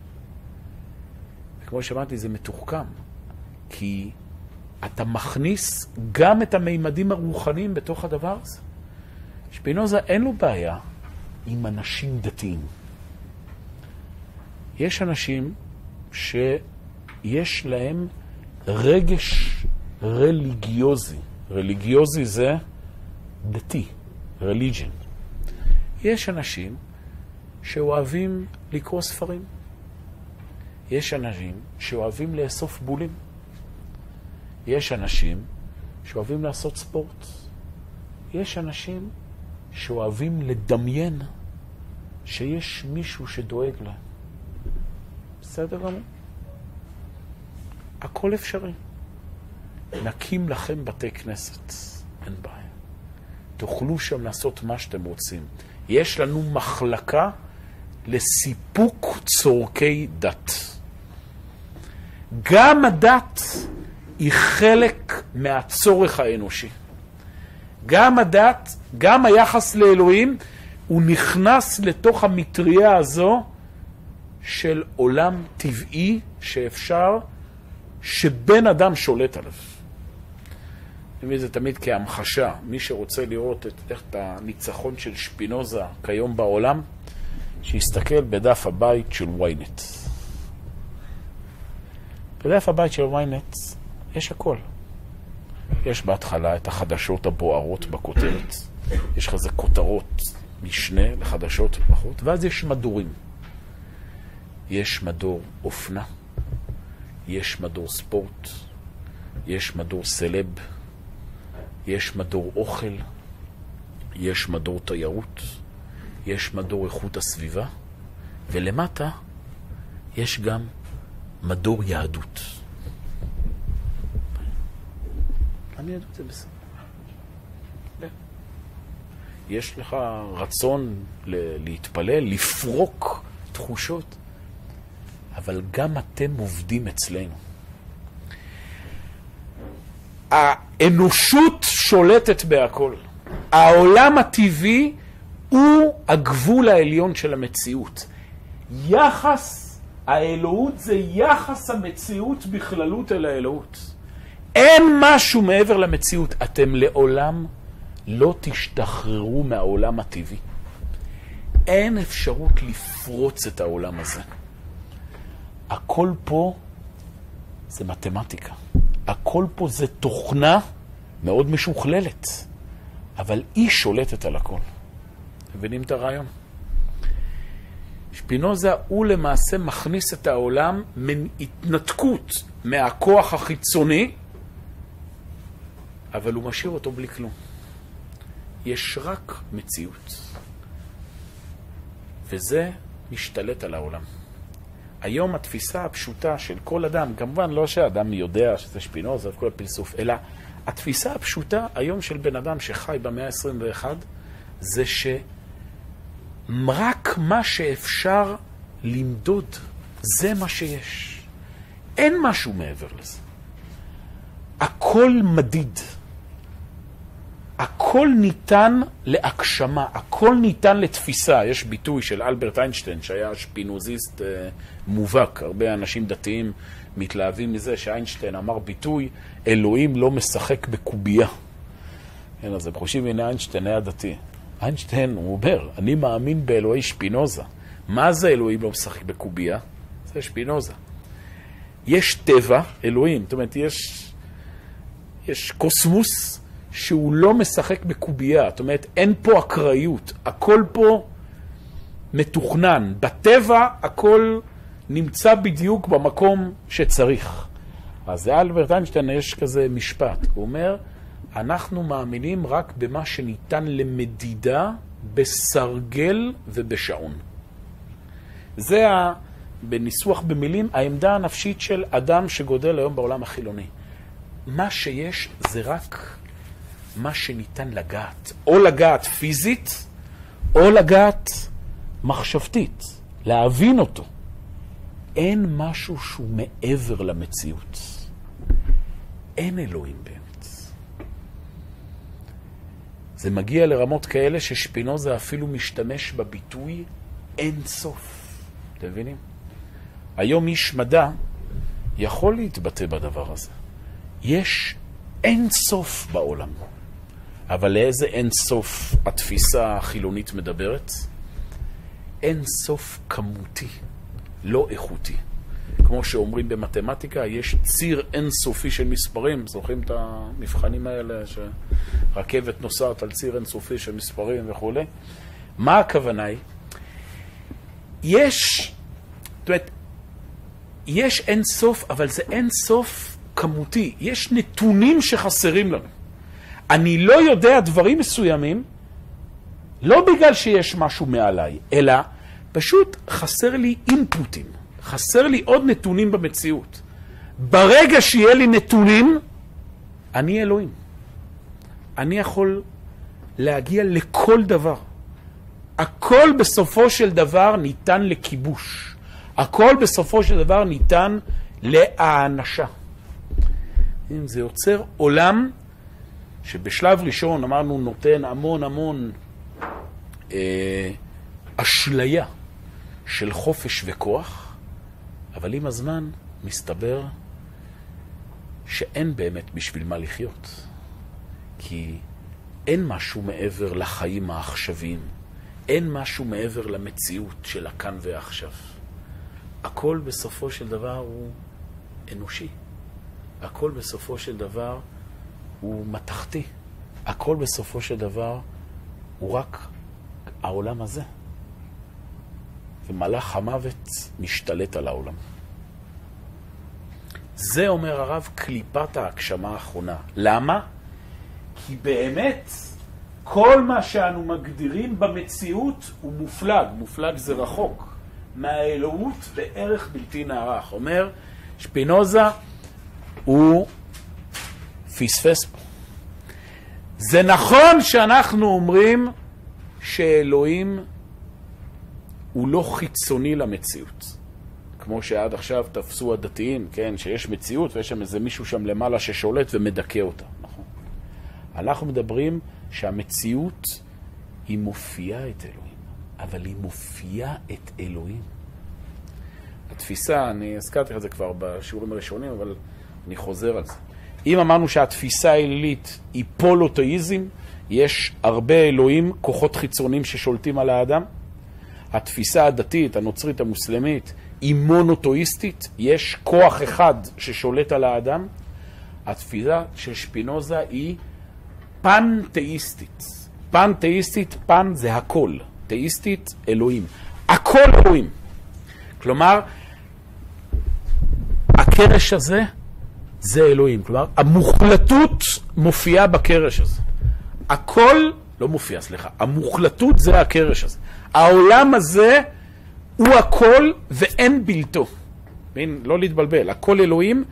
וכמו שאמרתי, זה מתוחכם. כי אתה מכניס גם את המימדים הרוחניים בתוך הדבר הזה. שפינוזה אין לו בעיה עם אנשים דתיים. יש אנשים שיש להם רגש רליגיוזי. רליגיוזי זה דתי, religion. יש אנשים שאוהבים לקרוא ספרים. יש אנשים שאוהבים לאסוף בולים. יש אנשים שאוהבים לעשות ספורט. יש אנשים שאוהבים לדמיין שיש מישהו שדואג להם. בסדר גמור? הכל אפשרי. נקים לכם בתי כנסת. אין בעיה. תוכלו שם לעשות מה שאתם רוצים. יש לנו מחלקה לסיפוק צורכי דת. גם הדת היא חלק מהצורך האנושי. גם הדת, גם היחס לאלוהים, הוא נכנס לתוך המטריה הזו של עולם טבעי שאפשר, שבן אדם שולט עליו. זה תמיד כהמחשה. מי שרוצה לראות את הניצחון של שפינוזה כיום בעולם, שיסתכל בדף הבית של ynet. בדף הבית של ynet יש הכל. יש בהתחלה את החדשות הבוערות בכותרת. יש כזה כותרות משנה לחדשות פחות, ואז יש מדורים. יש מדור אופנה, יש מדור ספורט, יש מדור סלב, יש מדור אוכל, יש מדור תיירות, יש מדור איכות הסביבה, ולמטה יש גם מדור יהדות. אני יהדות זה בסדר. יש לך רצון להתפלל, לפרוק תחושות, אבל גם אתם עובדים אצלנו. האנושות שולטת בהכל. העולם הטבעי הוא הגבול העליון של המציאות. יחס האלוהות זה יחס המציאות בכללות אל האלוהות. אין משהו מעבר למציאות. אתם לעולם לא תשתחררו מהעולם הטבעי. אין אפשרות לפרוץ את העולם הזה. הכל פה זה מתמטיקה. הכל פה זה תוכנה מאוד משוכללת. אבל היא שולטת על הכל. מבינים את הרעיון? שפינוזה הוא למעשה מכניס את העולם מהתנתקות מהכוח החיצוני, אבל הוא משאיר אותו בלי כלום. יש רק מציאות. וזה משתלט על העולם. היום התפיסה הפשוטה של כל אדם, כמובן לא שהאדם יודע שזה שפינוזה וכל הפילסוף, אלא התפיסה הפשוטה היום של בן אדם שחי במאה ה-21, זה שרק מה שאפשר למדוד, זה מה שיש. אין משהו מעבר לזה. הכל מדיד. הכל ניתן להגשמה, הכל ניתן לתפיסה. יש ביטוי של אלברט איינשטיין, שהיה שפינוזיסט מובהק. הרבה אנשים דתיים מתלהבים מזה שאיינשטיין אמר ביטוי, אלוהים לא משחק בקובייה. כן, אז הם חושבים, הנה איינשטיין היה דתי. איינשטיין, הוא אומר, אני מאמין באלוהי שפינוזה. מה זה אלוהים לא משחק בקובייה? זה שפינוזה. יש טבע, אלוהים, זאת אומרת, יש קוסמוס שהוא לא משחק בקובייה. זאת אומרת, אין פה אקראיות. הכל פה מתוכנן. בטבע הכל נמצא בדיוק במקום שצריך. אז אלברט איינשטיין יש כזה משפט. הוא אומר, אנחנו מאמינים רק במה שניתן למדידה בסרגל ובשעון. זה בניסוח במילים, העמדה הנפשית של אדם שגודל היום בעולם החילוני. מה שיש זה רק מה שניתן לגעת. או לגעת פיזית, או לגעת מחשבתית. להבין אותו. אין משהו שהוא מעבר למציאות. אין אלוהים באמת. זה מגיע לרמות כאלה ששפינוזה אפילו משתמש בביטוי אין סוף. אתם מבינים? היום איש מדע יכול להתבטא בדבר הזה. יש אין סוף בעולם. אבל לאיזה אין סוף התפיסה החילונית מדברת? אין סוף כמותי, לא איכותי. כמו שאומרים במתמטיקה, יש ציר אינסופי של מספרים. זוכרים את המבחנים האלה שרכבת נוסעת על ציר אינסופי של מספרים וכו'. מה הכוונה היא? יש אינסוף, אבל זה אינסוף כמותי. יש נתונים שחסרים לנו. אני לא יודע דברים מסוימים, לא בגלל שיש משהו מעליי, אלא פשוט חסר לי אינפוטים. חסר לי עוד נתונים במציאות. ברגע שיהיה לי נתונים, אני אלוהים. אני יכול להגיע לכל דבר. הכל בסופו של דבר ניתן לכיבוש. הכל בסופו של דבר ניתן להאנשה. זה יוצר עולם שבשלב ראשון אמרנו נותן המון אשליה של חופש וכוח, אבל עם הזמן מסתבר שאין באמת בשביל מה לחיות. כי אין משהו מעבר לחיים העכשוויים. אין משהו מעבר למציאות של הכאן ועכשיו. הכל בסופו של דבר הוא אנושי. הכל בסופו של דבר הוא מתחתי. הכל בסופו של דבר הוא רק העולם הזה. ומלאך המוות משתלט על העולם. זה אומר הרב קליפת ההגשמה האחרונה. למה? כי באמת כל מה שאנו מגדירים במציאות הוא מופלג. מופלג זה רחוק. מהאלוהות בערך בלתי נערך. אומר שפינוזה הוא פספס פה. זה נכון שאנחנו אומרים שאלוהים הוא לא חיצוני למציאות. כמו שעד עכשיו תפסו הדתיים, כן, שיש מציאות ויש שם איזה מישהו שם למעלה ששולט ומדכא אותה. נכון. אנחנו מדברים שהמציאות היא מופיעה את אלוהים, אבל היא מופיעה את אלוהים. התפיסה, אני הזכרתי את זה כבר בשיעורים הראשונים, אבל אני חוזר על זה. אם אמרנו שהתפיסה האלילית היא פולותאיזם, יש הרבה אלוהים, כוחות חיצוניים ששולטים על האדם. התפיסה הדתית, הנוצרית, המוסלמית, היא מונותאיסטית, יש כוח אחד ששולט על האדם. התפיסה של שפינוזה היא פן-תאיסטית. פן-תאיסטית, פן זה הכל. תאיסטית, אלוהים. הכל אלוהים. כלומר, הקרש הזה זה אלוהים. כלומר, המוחלטות מופיעה בקרש הזה. הכל לא מופיע, סליחה. המוחלטות זה הקרש הזה. העולם הזה הוא הכל ואין בלתו. לא להתבלבל. הכל אלוהים,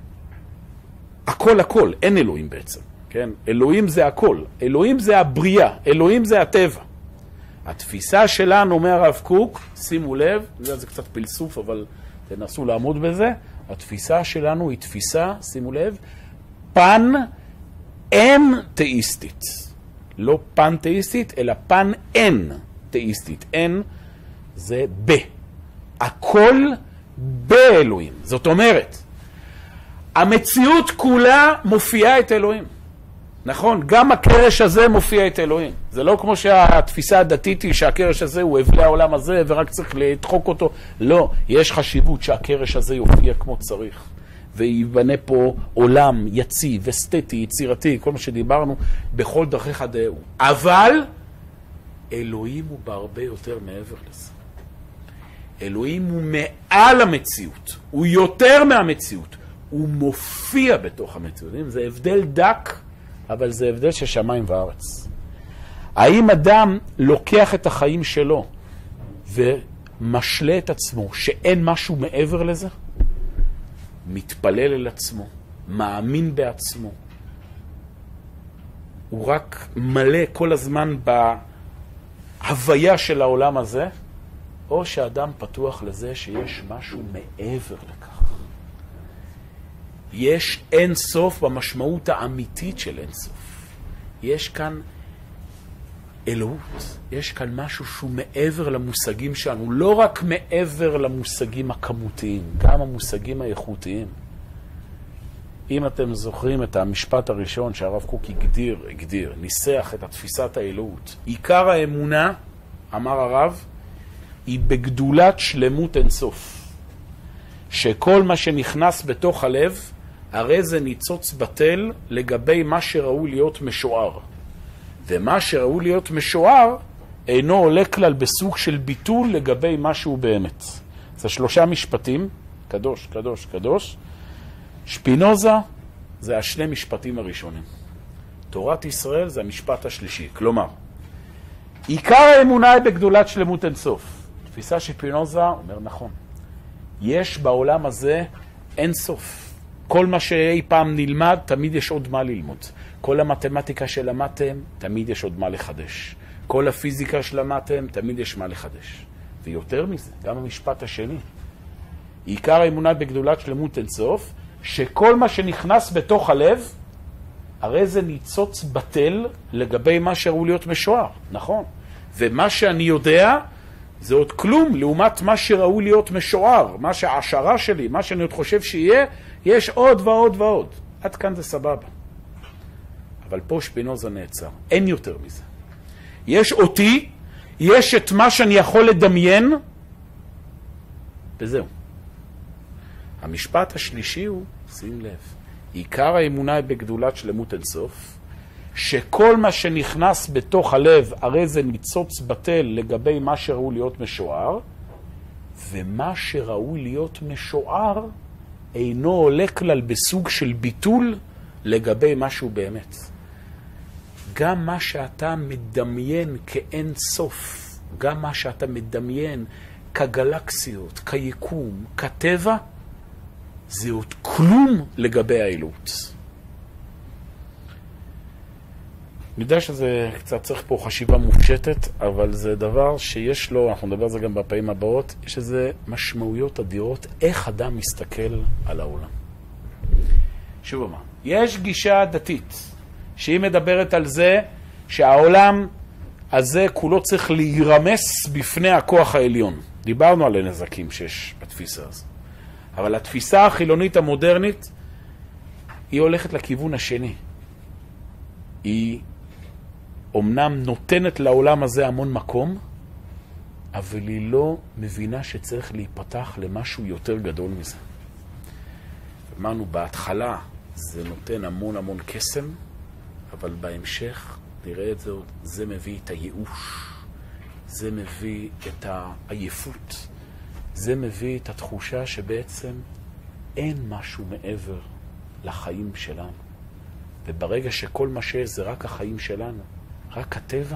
הכל, אין אלוהים בעצם. כן? אלוהים זה הכל. אלוהים זה הבריאה. אלוהים זה הטבע. התפיסה שלנו, אומר הרב קוק, שימו לב, זה קצת פלסוף, אבל תנסו לעמוד בזה. התפיסה שלנו היא תפיסה, שימו לב, פן אין תאיסטית. לא פן תאיסטית, אלא פן אין תאיסטית. אין זה ב. הכל באלוהים. זאת אומרת, המציאות כולה מופיעה את אלוהים. נכון? גם הקרש הזה מופיע את אלוהים. זה לא כמו שהתפיסה הדתית היא שהקרש הזה הוא הבלי העולם הזה ורק צריך לדחוק אותו. לא, יש חשיבות שהקרש הזה יופיע כמו צריך. ויבנה פה עולם יציב, אסתטי, יצירתי, כל מה שדיברנו, בכל דרכיך דאו. אבל אלוהים הוא בהרבה יותר מעבר לזה. אלוהים הוא מעל המציאות. הוא יותר מהמציאות. הוא מופיע בתוך המציאות. זה הבדל דק, אבל זה הבדל של שמיים וארץ. האם אדם לוקח את החיים שלו ומשלה את עצמו שאין משהו מעבר לזה? מתפלל אל עצמו, מאמין בעצמו. הוא רק מלא כל הזמן בהוויה של העולם הזה, או שאדם פתוח לזה שיש משהו מעבר לכך. יש אין סוף במשמעות האמיתית של אין סוף. יש כאן אלוהות. יש כאן משהו שהוא מעבר למושגים שלנו. לא רק מעבר למושגים הכמותיים, גם המושגים האיכותיים. אם אתם זוכרים את המשפט הראשון שהרב קוק הגדיר, ניסח את התפיסת האלוהות. עיקר האמונה, אמר הרב, היא בגדולת שלמות אין סוף. שכל מה שנכנס בתוך הלב, הרי זה ניצוץ בטל לגבי מה שראוי להיות משוער. ומה שראוי להיות משוער אינו עולה כלל בסוג של ביטול לגבי מה שהוא באמת. זה 3 משפטים, קדוש, קדוש, קדוש. שפינוזה זה 2 משפטים הראשונים. תורת ישראל זה המשפט השלישי. כלומר, עיקר האמונה היא בגדולת שלמות אין סוף. תפיסה של שפינוזה אומר נכון. יש בעולם הזה אין סוף. כל מה שאי פעם נלמד, תמיד יש עוד מה ללמוד. כל המתמטיקה שלמדתם, תמיד יש עוד מה לחדש. כל הפיזיקה שלמדתם, תמיד יש מה לחדש. ויותר מזה, גם המשפט השני. עיקר האמונה בגדולת שלמות אין סוף, שכל מה שנכנס בתוך הלב, הרי זה ניצוץ בטל לגבי מה שראוי להיות משוער. נכון. ומה שאני יודע, זה עוד כלום לעומת מה שראוי להיות משוער. מה שההשערה שלי, מה שאני עוד חושב שיהיה, יש עוד ועוד ועוד. עד כאן זה סבבה. אבל פה שפינוזה נעצר. אין יותר מזה. יש אותי, יש את מה שאני יכול לדמיין, וזהו. המשפט השלישי הוא, שים לב, עיקר האמונה היא בגדולת שלמות אין סוף, שכל מה שנכנס בתוך הלב, הרי זה ניצוץ בטל לגבי מה שראוי להיות משוער, ומה שראוי להיות משוער אינו עולה כלל בסוג של ביטול לגבי משהו באמת. גם מה שאתה מדמיין כאין סוף, גם מה שאתה מדמיין כגלקסיות, כיקום, כטבע, זה עוד כלום לגבי האלוהות. אני יודע שזה קצת צריך פה חשיבה מופשטת, אבל זה דבר שיש לו, אנחנו נדבר על זה גם בפעמים הבאות, יש איזה משמעויות אדירות, איך אדם מסתכל על העולם. שוב אומר, יש גישה דתית, שהיא מדברת על זה שהעולם הזה כולו צריך להירמס בפני הכוח העליון. דיברנו על הנזקים שיש בתפיסה הזו. אבל התפיסה החילונית המודרנית, היא הולכת לכיוון השני. היא אומנם נותנת לעולם הזה המון מקום, אבל היא לא מבינה שצריך להיפתח למשהו יותר גדול מזה. אמרנו, בהתחלה זה נותן המון המון קסם, אבל בהמשך, נראה את זה עוד, זה מביא את הייאוש, זה מביא את העייפות, זה מביא את התחושה שבעצם אין משהו מעבר לחיים שלנו. וברגע שכל מה שיש זה רק החיים שלנו, רק הטבע,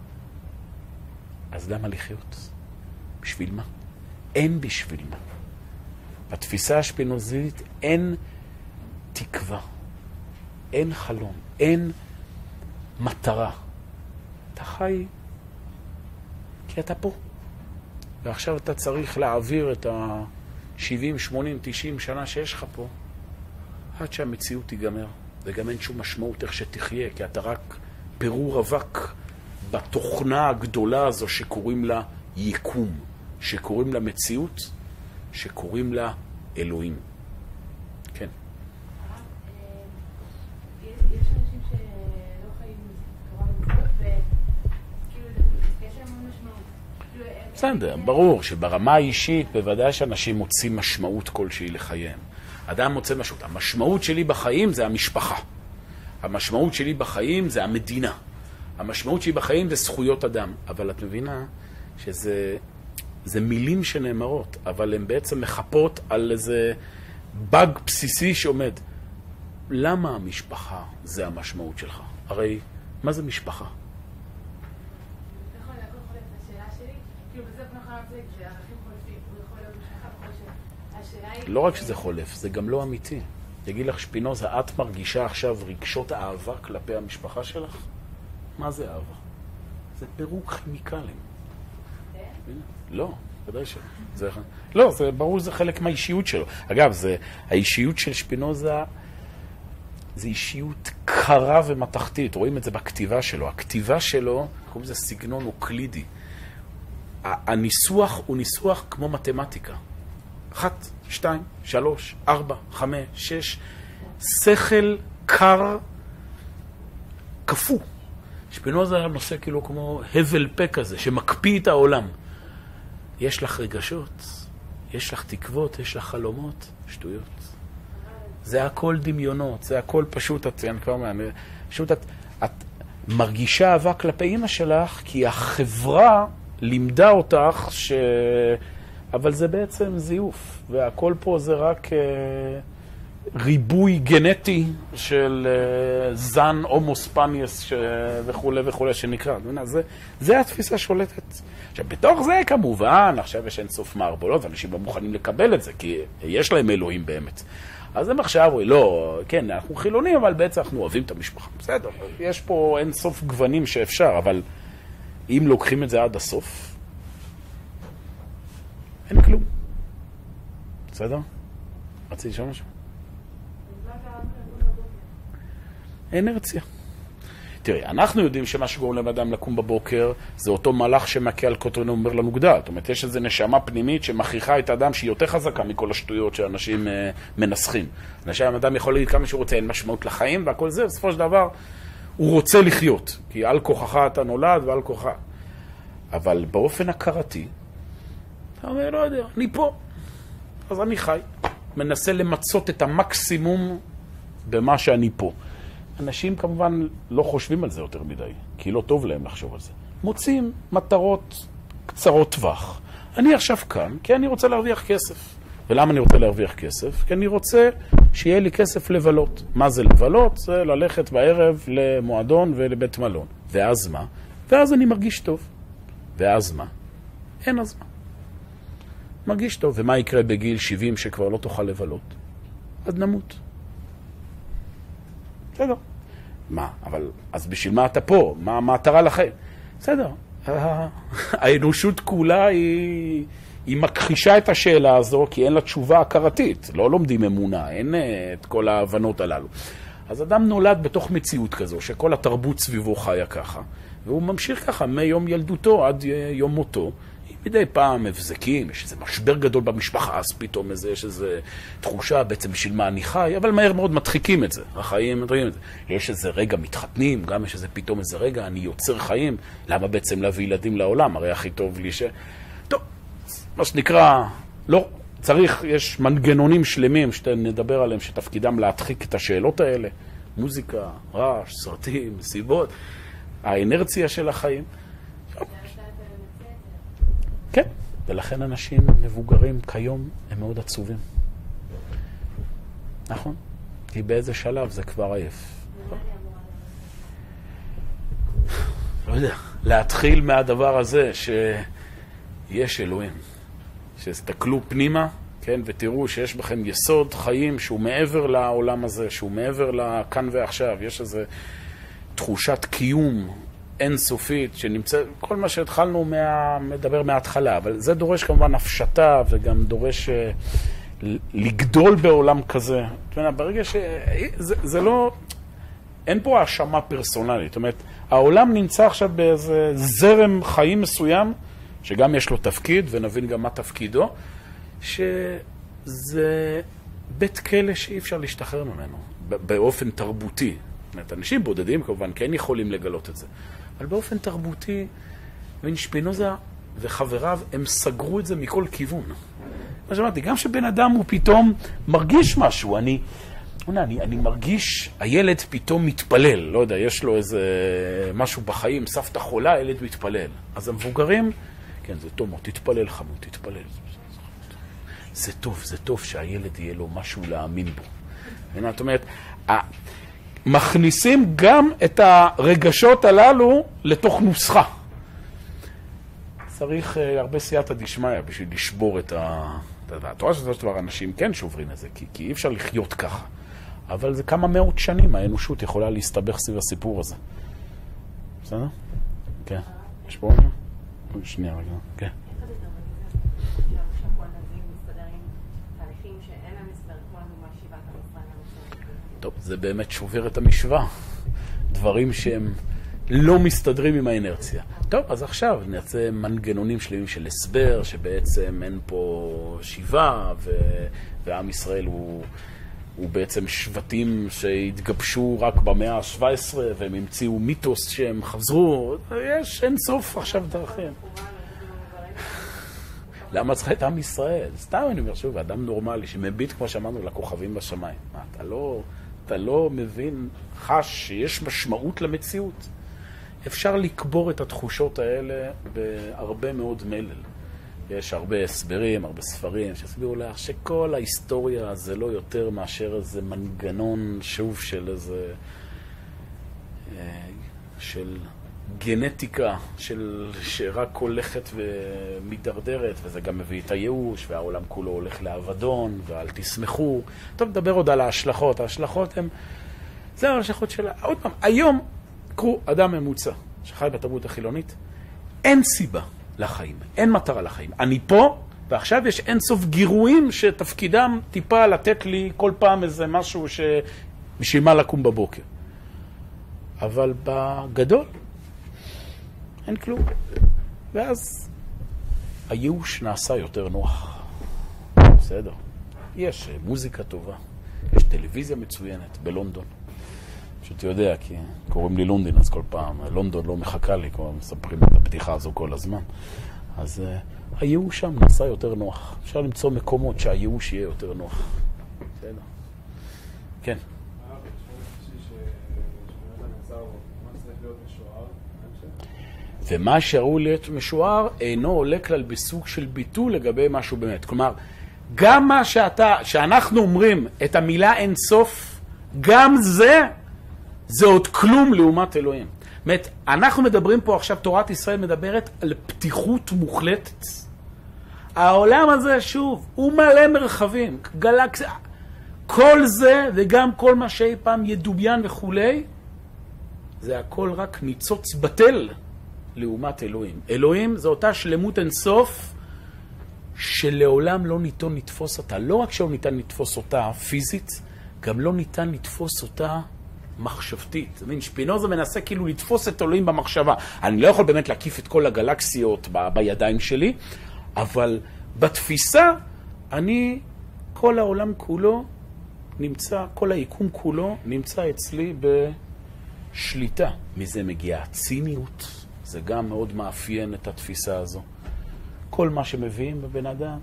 אז למה לחיות? בשביל מה? אין בשביל מה. בתפיסה השפינוזית אין תקווה, אין חלום, אין מטרה. אתה חי כי אתה פה. ועכשיו אתה צריך להעביר את ה-70, 80, 90 שנה שיש לך פה, עד שהמציאות תיגמר. וגם אין שום משמעות איך שתחיה, כי אתה רק פירור אבק בתוכנה הגדולה הזו שקוראים לה יקום, שקוראים לה מציאות, שקוראים לה אלוהים. כן. יש אנשים שלא חיים קרוב מציאות, וכאילו יש להם משמעות. בסדר, ברור שברמה האישית בוודאי שאנשים מוצאים משמעות כלשהי לחייהם. אדם מוצא משמעות. המשמעות שלי בחיים זה המשפחה. המשמעות שלי בחיים זה המדינה. המשמעות שלי בחיים זה זכויות אדם. אבל את מבינה שזה מילים שנאמרות, אבל הן בעצם מחפות על איזה בג בסיסי שעומד. למה המשפחה זה המשמעות שלך? הרי מה זה משפחה? נכון, הכל חולף. השאלה שלי, כאילו בזה פנחה להפליג, שהערכים חולפים, הוא יכול להיות משפחה בכל השאלה היא... לא רק שזה חולף, זה גם לא אמיתי. יגיד לך שפינוזה, את מרגישה עכשיו רגשות אהבה כלפי המשפחה שלך? מה זה אהבה? זה פירוק כימיקלים. לא, ודאי שלא. לא, זה ברור, זה חלק מהאישיות שלו. אגב, האישיות של שפינוזה זה אישיות קרה ומתכתית. רואים את זה בכתיבה שלו. הכתיבה שלו, קוראים לזה סגנון אוקלידי. הניסוח הוא ניסוח כמו מתמטיקה. 1, 2, 3, 4, 5, 6. שכל קר קפוא. שפינוזה נושא כאילו כמו הבל פה כזה, שמקפיא את העולם. יש לך רגשות, יש לך תקוות, יש לך חלומות, שטויות. זה הכל דמיונות, זה הכל פשוט, פשוט את מרגישה אהבה כלפי אמא שלך, כי החברה לימדה אותך אבל זה בעצם זיוף, והכל פה זה רק ריבוי גנטי של זן הומוספניאס וכו' וכו' שנקרא. זה התפיסה שולטת. עכשיו, בתוך זה כמובן, עכשיו יש אין סוף מערבולות, ואנשים לא מוכנים לקבל את זה, כי יש להם אלוהים באמת. אז הם עכשיו אומרים, לא, כן, אנחנו חילונים, אבל בעצם אנחנו אוהבים את המשפחה. בסדר, יש פה אין סוף גוונים שאפשר, אבל אם לוקחים את זה עד הסוף, אין כלום. בסדר? רציתי לשאול משהו? אנרציה. תראי, אנחנו יודעים שמה שגורם לבן לקום בבוקר זה אותו מלאך שמכה על כתרנו אומר לנו גדל. זאת אומרת, יש איזו נשמה פנימית שמכריחה את האדם שהיא יותר חזקה מכל השטויות שאנשים מנסחים. האדם יכול להגיד כמה שהוא רוצה, אין משמעות לחיים והכל זה, בסופו של דבר הוא רוצה לחיות. כי על כוחך אתה נולד ועל כוחך. אבל באופן הכרתי, אתה אומר, לא יודע, אני פה. אז אני חי. מנסה למצות את המקסימום במה שאני פה. אנשים כמובן לא חושבים על זה יותר מדי, כי לא טוב להם לחשוב על זה. מוצאים מטרות קצרות טווח. אני עכשיו כאן כי אני רוצה להרוויח כסף. ולמה אני רוצה להרוויח כסף? כי אני רוצה שיהיה לי כסף לבלות. מה זה לבלות? זה ללכת בערב למועדון ולבית מלון. ואז מה? ואז אני מרגיש טוב. ואז מה? אין אז מה. מרגיש טוב. ומה יקרה בגיל 70 שכבר לא תוכל לבלות? אז נמות. בסדר. מה? אבל, אז בשביל מה אתה פה? מה המטרה לכם? בסדר. האנושות כולה היא מכחישה את השאלה הזו, כי אין לה תשובה הכרתית. לא לומדים אמונה, אין את כל ההבנות הללו. אז אדם נולד בתוך מציאות כזו, שכל התרבות סביבו חיה ככה, והוא ממשיך ככה מיום ילדותו עד יום מותו, עם מדי פעם מבזקים, יש איזה משבר גדול במשפחה, אז פתאום יש איזה תחושה בעצם בשביל מה אני חי, אבל מהר מאוד מדחיקים את זה, החיים מדחיקים את זה. יש איזה רגע מתחתנים, גם יש איזה פתאום איזה רגע, אני יוצר חיים, למה בעצם להביא ילדים לעולם? הרי הכי טוב לי טוב, מה שנקרא, לא, צריך, יש מנגנונים שלמים שנדבר עליהם, שתפקידם להדחיק את השאלות האלה, מוזיקה, רעש, סרטים, סיבות, האנרציה של החיים. כן, ולכן אנשים מבוגרים כיום הם מאוד עצובים. נכון? כי באיזה שלב זה כבר עייף. לא יודע, להתחיל מהדבר הזה שיש אלוהים. שתסתכלו פנימה, כן, ותראו שיש בכם יסוד חיים שהוא מעבר לעולם הזה, שהוא מעבר לכאן ועכשיו. יש איזו תחושת קיום אינסופית שנמצא, כל מה שהתחלנו מדבר מההתחלה, אבל זה דורש כמובן הפשטה וגם דורש לגדול בעולם כזה. ברגע שזה לא, אין פה האשמה פרסונלית. זאת אומרת, העולם נמצא עכשיו באיזה זרם חיים מסוים, שגם יש לו תפקיד, ונבין גם מה תפקידו, שזה בית כלא שאי אפשר להשתחרר ממנו, באופן תרבותי. זאת אומרת, אנשים בודדים כמובן כן יכולים לגלות את זה, אבל באופן תרבותי, שפינוזה וחבריו, הם סגרו את זה מכל כיוון. מה שאמרתי, גם שבן אדם הוא פתאום מרגיש משהו, אני מרגיש, הילד פתאום מתפלל, לא יודע, יש לו איזה משהו בחיים, סבתא חולה, הילד מתפלל. אז המבוגרים, כן, זה טוב, תתפלל חמוד, תתפלל. זה טוב שהילד יהיה לו משהו להאמין בו. זאת אומרת, מכניסים גם את הרגשות הללו לתוך נוסחה. צריך הרבה סייעתא דשמיא בשביל לשבור את התורה של דבר. אנשים כן שוברים את זה, כי אי אפשר לחיות ככה. אבל זה כמה מאות שנים האנושות יכולה להסתבך סביב הסיפור הזה. בסדר? כן. יש פה משהו? שנייה רגע. כן. טוב, זה באמת שובר את המשוואה. דברים שהם לא מסתדרים עם האנרציה. טוב, אז עכשיו נעשה מנגנונים שלמים של הסבר, שבעצם אין פה שיבה, ועם ישראל הוא בעצם שבטים שהתגבשו רק במאה ה-17, והם המציאו מיתוס שהם חזרו. יש אין סוף עכשיו דרכים. למה צריך את עם ישראל? סתם אני אומר שוב, אדם נורמלי שמביט, כמו שאמרנו, לכוכבים בשמיים. אתה לא מבין, חש שיש משמעות למציאות. אפשר לקבור את התחושות האלה בהרבה מאוד מלל. יש הרבה הסברים, הרבה ספרים שהסבירו לך שכל ההיסטוריה זה לא יותר מאשר איזה מנגנון שוב של איזה של גנטיקה שרק הולכת ומתדרדרת, וזה גם מביא את הייאוש, והעולם כולו הולך לאבדון, ואל תשמחו. טוב, נדבר עוד על ההשלכות. ההשלכות הן, זה ההשלכות שלה. עוד פעם, היום, קחו אדם ממוצע שחי בתרבות החילונית, אין סיבה לחיים, אין מטרה לחיים. אני פה, ועכשיו יש אינסוף גירויים שתפקידם טיפה לתת לי כל פעם איזה משהו בשביל מה לקום בבוקר. אבל בגדול, אין כלום. ואז הייאוש נעשה יותר נוח. בסדר. יש מוזיקה טובה, יש טלוויזיה מצוינת בלונדון. פשוט יודע, כי קוראים לי לונדין, אז כל פעם, לונדון לא מחכה לי, כמו מספרים את הפתיחה הזו כל הזמן. אז הייאוש שם נעשה יותר נוח. אפשר למצוא מקומות שהייאוש יהיה יותר נוח. בסדר. כן. ומה שראו להיות משוער אינו עולה כלל בסוג של ביטול לגבי משהו באמת. כלומר, גם מה שאנחנו אומרים את המילה אין סוף, גם זה עוד כלום לעומת אלוהים. זאת אומרת, אנחנו מדברים פה עכשיו, תורת ישראל מדברת על פתיחות מוחלטת. העולם הזה, שוב, הוא מלא מרחבים, גלקסיה. כל זה וגם כל מה שאי פעם ידוביין וכולי, זה הכל רק ניצוץ בטל לעומת אלוהים. אלוהים זה אותה שלמות אינסוף שלעולם לא ניתן לתפוס אותה. לא רק שלא ניתן לתפוס אותה פיזית, גם לא ניתן לתפוס אותה מחשבתית. שפינוזה מנסה כאילו לתפוס את אלוהים במחשבה. אני לא יכול באמת להקיף את כל הגלקסיות בידיים שלי, אבל בתפיסה, כל העולם כולו נמצא, כל היקום כולו נמצא אצלי בשליטה. מזה מגיעה הציניות. זה גם מאוד מאפיין את התפיסה הזו. כל מה שמביאים בבן אדם,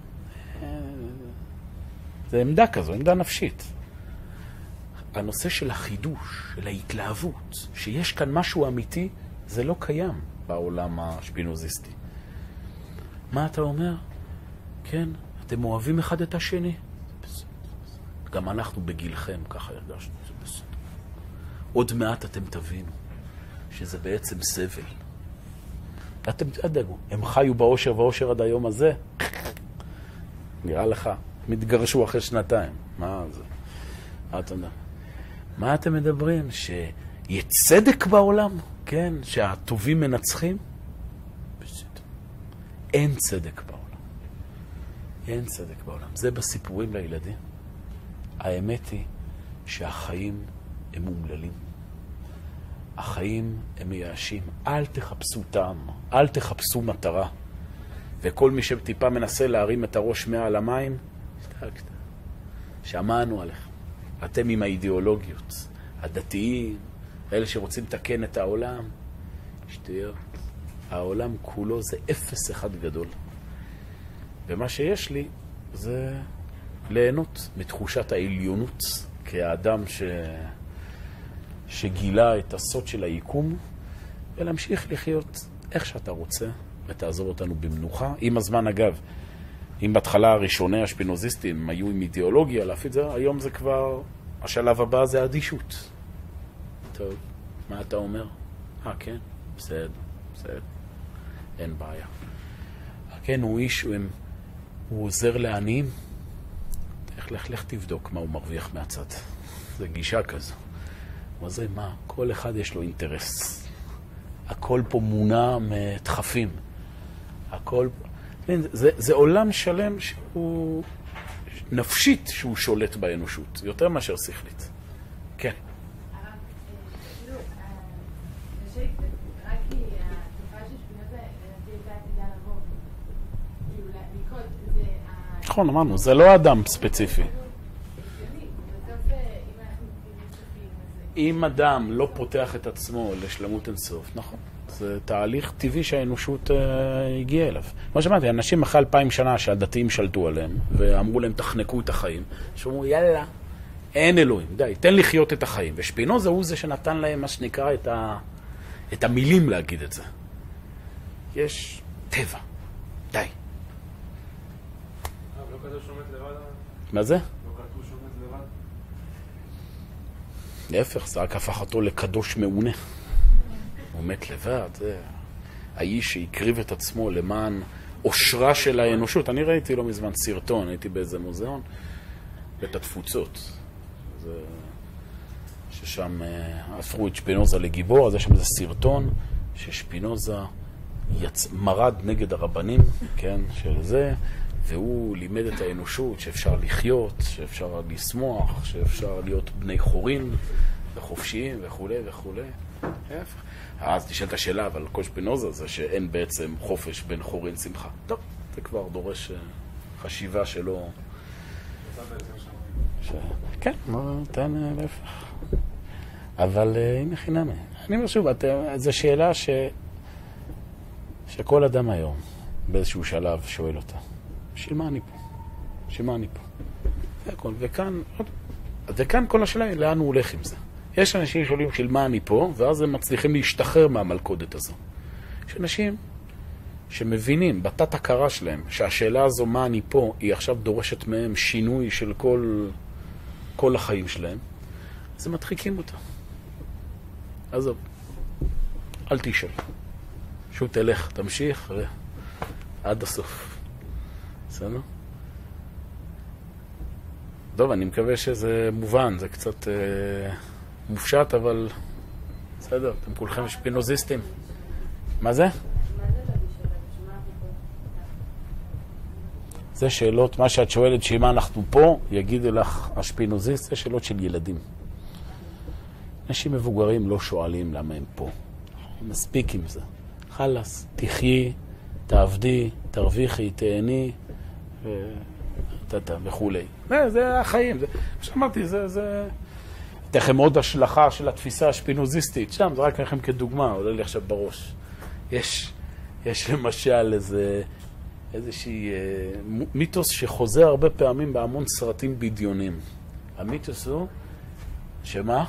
זה עמדה כזו, עמדה נפשית. הנושא של החידוש, של ההתלהבות, שיש כאן משהו אמיתי, זה לא קיים בעולם השפינוזיסטי. מה אתה אומר? כן, אתם אוהבים אחד את השני? גם אנחנו בגילכם, ככה הרגשנו, זה בסדר. עוד מעט אתם תבינו שזה בעצם סבל. אתם תדאגו, הם חיו באושר ואושר עד היום הזה. נראה לך, מתגרשו אחרי 2 מה זה? מה אתם מדברים? שיהיה צדק בעולם? כן? שהטובים מנצחים? בסדר. אין צדק בעולם. אין צדק בעולם. זה בסיפורים לילדים. האמת היא שהחיים הם מומללים. החיים הם מייאשים. אל תחפשו טעם, אל תחפשו מטרה. וכל מי שטיפה מנסה להרים את הראש מעל המים, שמענו עליכם. אתם עם האידיאולוגיות, הדתיים, אלה שרוצים לתקן את העולם. שטויות. העולם כולו זה 0 אחד גדול. ומה שיש לי זה ליהנות מתחושת העליונות כאדם שגילה את הסוד של היקום, ולהמשיך לחיות איך שאתה רוצה, ותעזור אותנו במנוחה. עם הזמן, אגב, אם בהתחלה הראשוני השפינוזיסטים היו עם אידיאולוגיה להפיץ זה, היום זה כבר, השלב הבא זה אדישות. טוב, מה אתה אומר? כן, בסדר, בסדר, אין בעיה. כן, הוא איש, הוא עוזר לעניים, לך תבדוק מה הוא מרוויח מהצד. זה גישה כזו. אבל זה מה? כל אחד יש לו אינטרס. הכל פה מונע מדחפים. הכל... זה עולם שלם שהוא נפשית שהוא שולט באנושות, יותר מאשר שכלית. כן. נכון, אמרנו, זה לא אדם ספציפי. אם אדם לא פותח את עצמו לשלמות אינסוף, נכון. זה תהליך טבעי שהאנושות הגיעה אליו. כמו שאמרתי, אנשים אחרי 2000 שנה שהדתיים שלטו עליהם, ואמרו להם, תחנקו את החיים, שאומרו, יאללה, אין אלוהים, די, תן לחיות את החיים. ושפינוזה הוא זה שנתן להם מה שנקרא את המילים להגיד את זה. יש טבע, די. לא קדוש עומד לבד? מה זה? לא קדוש עומד לבד? להפך, זה רק הפך אותו לקדוש מעונה. הוא מת לבד, זה האיש שהקריב את עצמו למען אושרה של האנושות. אני ראיתי לא מזמן סרטון, הייתי באיזה מוזיאון, בית התפוצות. ששם הפכו את שפינוזה לגיבור, אז יש שם איזה סרטון ששפינוזה מרד נגד הרבנים, כן, של זה, והוא לימד את האנושות שאפשר לחיות, שאפשר לשמוח, שאפשר להיות בני חורין וחופשיים וכו' וכו'. אז תשאלת השאלה, אבל כל שפינוזה זה שאין בעצם חופש בין חורין שמחה. טוב, זה כבר דורש חשיבה שלו. כן, תן להפך. אבל הנה חינמי. אני אומר שוב, זו שאלה שכל אדם היום באיזשהו שלב שואל אותה. בשביל מה אני פה? בשביל מה אני פה? זה הכל. וכאן כל השאלה היא, לאן הוא הולך עם זה? יש אנשים שואלים של מה אני פה, ואז הם מצליחים להשתחרר מהמלכודת הזו. יש אנשים שמבינים בתת הכרה שלהם שהשאלה הזו מה אני פה היא עכשיו דורשת מהם שינוי של כל החיים שלהם, אז הם מדחיקים אותה. אז אל תשאל. שהוא תלך, תמשיך עד הסוף. בסדר? טוב, אני מקווה שזה מובן, זה קצת מופשט, אבל בסדר, אתם כולכם שפינוזיסטים. מה זה? זה שאלות, מה שאת שואלת, שמה אנחנו פה, יגידו לך השפינוזיסט, זה שאלות של ילדים. אנשים מבוגרים לא שואלים למה הם פה. מספיק עם זה. חלס, תחיי, תעבדי, תרוויחי, תהני, וכו'. זה החיים. שאמרתי, זה... תכם עוד השלכה של התפיסה השפינוזיסטית. שם, זה רק לכם כדוגמה, עולה לי עכשיו בראש. יש למשל איזושהי מיתוס שחוזר הרבה פעמים בהמון סרטים בדיונים. המיתוס הוא, שמה?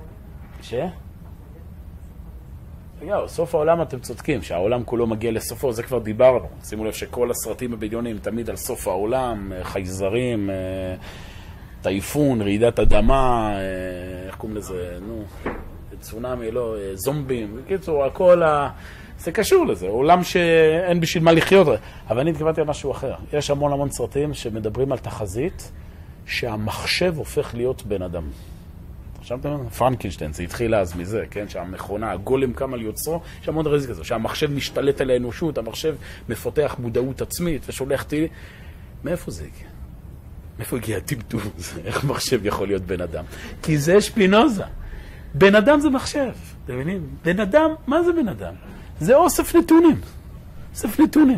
סוף העולם אתם צודקים, שהעולם כולו מגיע לסופו, זה כבר דיברנו. שימו לב שכל הסרטים הבדיונים תמיד על סוף העולם, חייזרים, טייפון, רעידת אדמה, איך קוראים לזה, צונאמי, לא, זומבים, בקיצור, הכל זה קשור לזה, עולם שאין בשביל מה לחיות. אבל אני התכוונתי על משהו אחר. יש המון סרטים שמדברים על תחזית שהמחשב הופך להיות בן אדם. חשבתם? פרנקנשטיין, זה התחיל אז מזה, כן? שהמכונה, הגולם קם על יוצרו, יש המון רזי כזו, שהמחשב משתלט על האנושות, המחשב מפתח מודעות עצמית ושולח טילי. מאיפה זה הגיע? מאיפה הגיע הטמטום הזה? איך מחשב יכול להיות בן אדם? כי זה שפינוזה. בן אדם זה מחשב, אתם מבינים? בן אדם, מה זה בן אדם? זה אוסף נתונים. אוסף נתונים.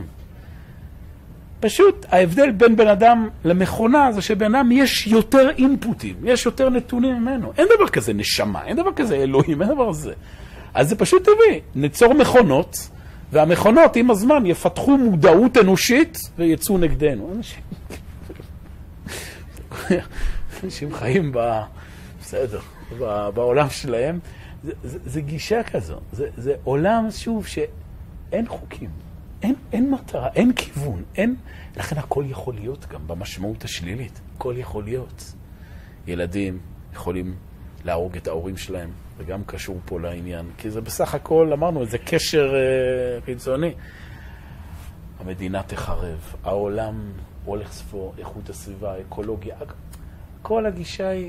פשוט ההבדל בין בן אדם למכונה זה שבן אדם יש יותר אינפוטים, יש יותר נתונים ממנו. אין דבר כזה נשמה, אין דבר כזה אלוהים, אין דבר זה. אז זה פשוט טבעי. ניצור מכונות, והמכונות עם הזמן יפתחו מודעות אנושית ויצאו נגדנו. אנשים חיים בסדר, בעולם שלהם. זה גישה כזו. זה עולם שוב שאין חוקים. אין מטרה, אין כיוון, לכן הכל יכול להיות גם במשמעות השלילית. הכל יכול להיות. ילדים יכולים להרוג את ההורים שלהם, וגם קשור פה לעניין, כי זה בסך הכל, אמרנו, זה קשר חיצוני. המדינה תחרב, העולם הולך ספור, איכות הסביבה, אקולוגיה, כל הגישה היא,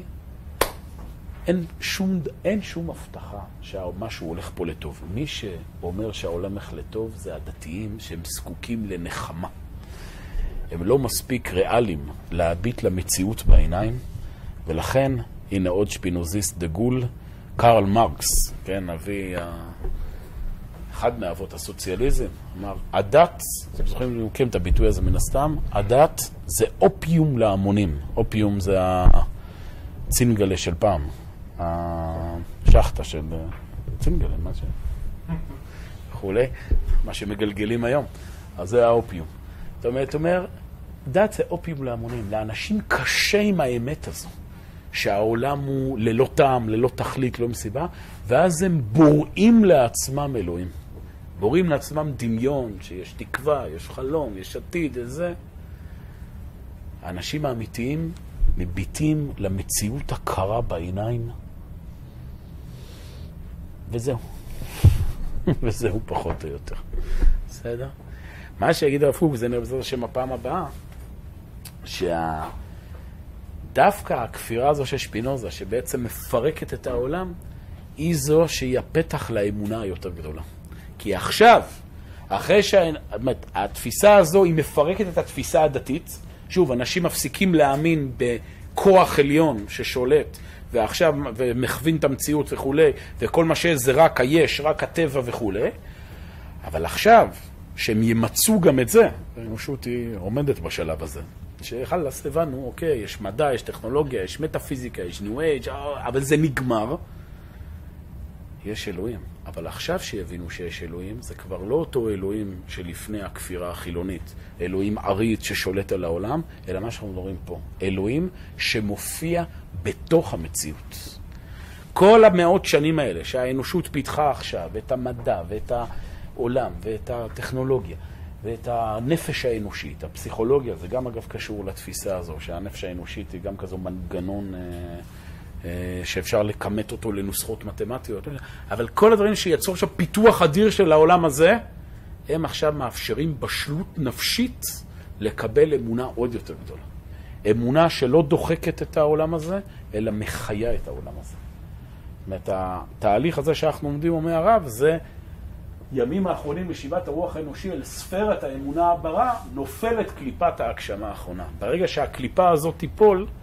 אין שום הבטחה שמשהו הולך פה לטוב. מי שאומר שהעולם הולך לטוב זה הדתיים שהם זקוקים לנחמה. הם לא מספיק ריאליים להביט למציאות בעיניים, ולכן, הנה עוד שפינוזיסט דגול, קרל מרקס, כן, אבי, אחד מאבות הסוציאליזם, אמר, הדת, אתם זוכרים להוקים את הביטוי הזה מן הסתם, הדת זה אופיום להמונים. אופיום זה הצינגלה של פעם. השחטה של צינגלה, מה ש... וכולי, מה שמגלגלים היום. אז זה האופיום. זאת אומרת, דת זה אופיום להמונים. לאנשים קשה עם האמת הזו, שהעולם הוא ללא טעם, ללא תכלית, לא מסיבה, ואז הם בוראים לעצמם אלוהים. בוראים לעצמם דמיון, שיש תקווה, יש חלום, יש עתיד, איזה. האנשים האמיתיים מביטים למציאות הקרה בעיניים, וזהו. וזהו פחות או יותר. בסדר? מה שיגיד הרפוק, וזה נראה השם הפעם הבאה, דווקא הכפירה הזו של שפינוזה, שבעצם מפרקת את העולם, היא זו שהיא הפתח לאמונה היותר גדולה. כי עכשיו, אחרי שהתפיסה הזו היא מפרקת את התפיסה הדתית, שוב, אנשים מפסיקים להאמין בכוח עליון ששולט, ועכשיו ומכווין את המציאות וכו', וכל מה שזה רק היש, רק הטבע וכו'. אבל עכשיו, שהם ימצאו גם את זה, האנושות היא עומדת בשלב הזה, שחלס הבנו, אוקיי, יש מדע, יש טכנולוגיה, יש מטאפיזיקה, יש ניו אייג', אבל זה נגמר. יש אלוהים. אבל עכשיו שיבינו שיש אלוהים, זה כבר לא אותו אלוהים שלפני הכפירה החילונית, אלוהים עריץ ששולט על העולם, אלא מה שאנחנו מדברים פה, אלוהים שמופיע בתוך המציאות. כל המאות שנים האלה שהאנושות פיתחה עכשיו, את המדע ואת העולם ואת הטכנולוגיה, ואת הנפש האנושית, הפסיכולוגיה, זה גם אגב קשור לתפיסה הזו, שהנפש האנושית היא גם כזו מנגנון שאפשר לקמת אותו לנוסחות מתמטיות, אבל כל הדברים שיצור שם פיתוח אדיר של העולם הזה, הם עכשיו מאפשרים בשלות נפשית לקבל אמונה עוד יותר גדולה. אמונה שלא דוחקת את העולם הזה, אלא מחיה את העולם הזה. זאת אומרת, התהליך הזה שאנחנו עומדים, אומר הרב, זה ימים האחרונים בשיבת הרוח האנושי אל ספרת האמונה הברה, נופלת קליפת ההגשמה האחרונה. ברגע שהקליפה הזאת תיפול,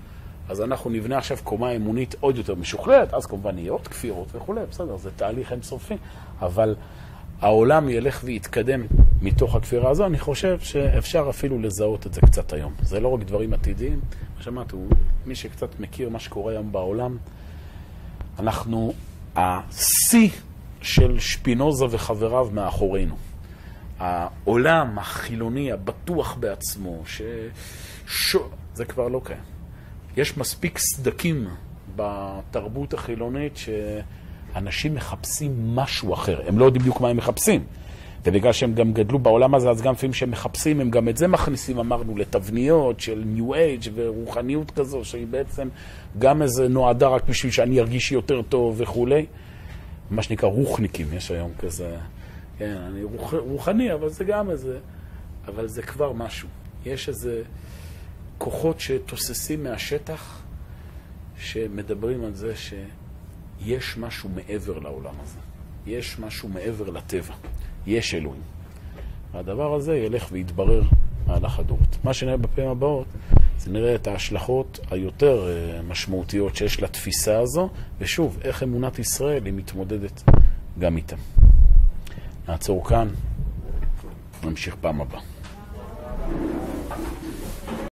אז אנחנו נבנה עכשיו קומה אמונית עוד יותר משוכללת, אז כמובן יהיה עוד כפירות וכו', בסדר, זה תהליך אינסופי, אבל העולם ילך ויתקדם מתוך הכפירה הזו. אני חושב שאפשר אפילו לזהות את זה קצת היום. זה לא רק דברים עתידיים, שמעתי, מי שקצת מכיר מה שקורה היום בעולם, אנחנו, השיא של שפינוזה וחבריו מאחורינו. העולם החילוני, הבטוח בעצמו, זה כבר לא קיים. יש מספיק סדקים בתרבות החילונית שאנשים מחפשים משהו אחר. הם לא יודעים בדיוק מה הם מחפשים. ובגלל שהם גם גדלו בעולם הזה, אז גם לפעמים שהם מחפשים, הם גם את זה מכניסים, אמרנו, לתבניות של ניו אייג' ורוחניות כזו, שהיא בעצם גם איזה נועדה רק בשביל שאני ארגיש יותר טוב וכולי. מה שנקרא רוחניקים, יש היום כזה, כן, אני רוחני, אבל זה גם איזה, אבל זה כבר משהו. יש איזה כוחות שתוססים מהשטח, שמדברים על זה שיש משהו מעבר לעולם הזה. יש משהו מעבר לטבע. יש אלוהים. והדבר הזה ילך ויתברר מהלך הדורות. מה שנראה בפעמים הבאות, זה נראה את ההשלכות היותר משמעותיות שיש לתפיסה הזו, ושוב, איך אמונת ישראל היא מתמודדת גם איתם. נעצור כאן, נמשיך פעם הבאה.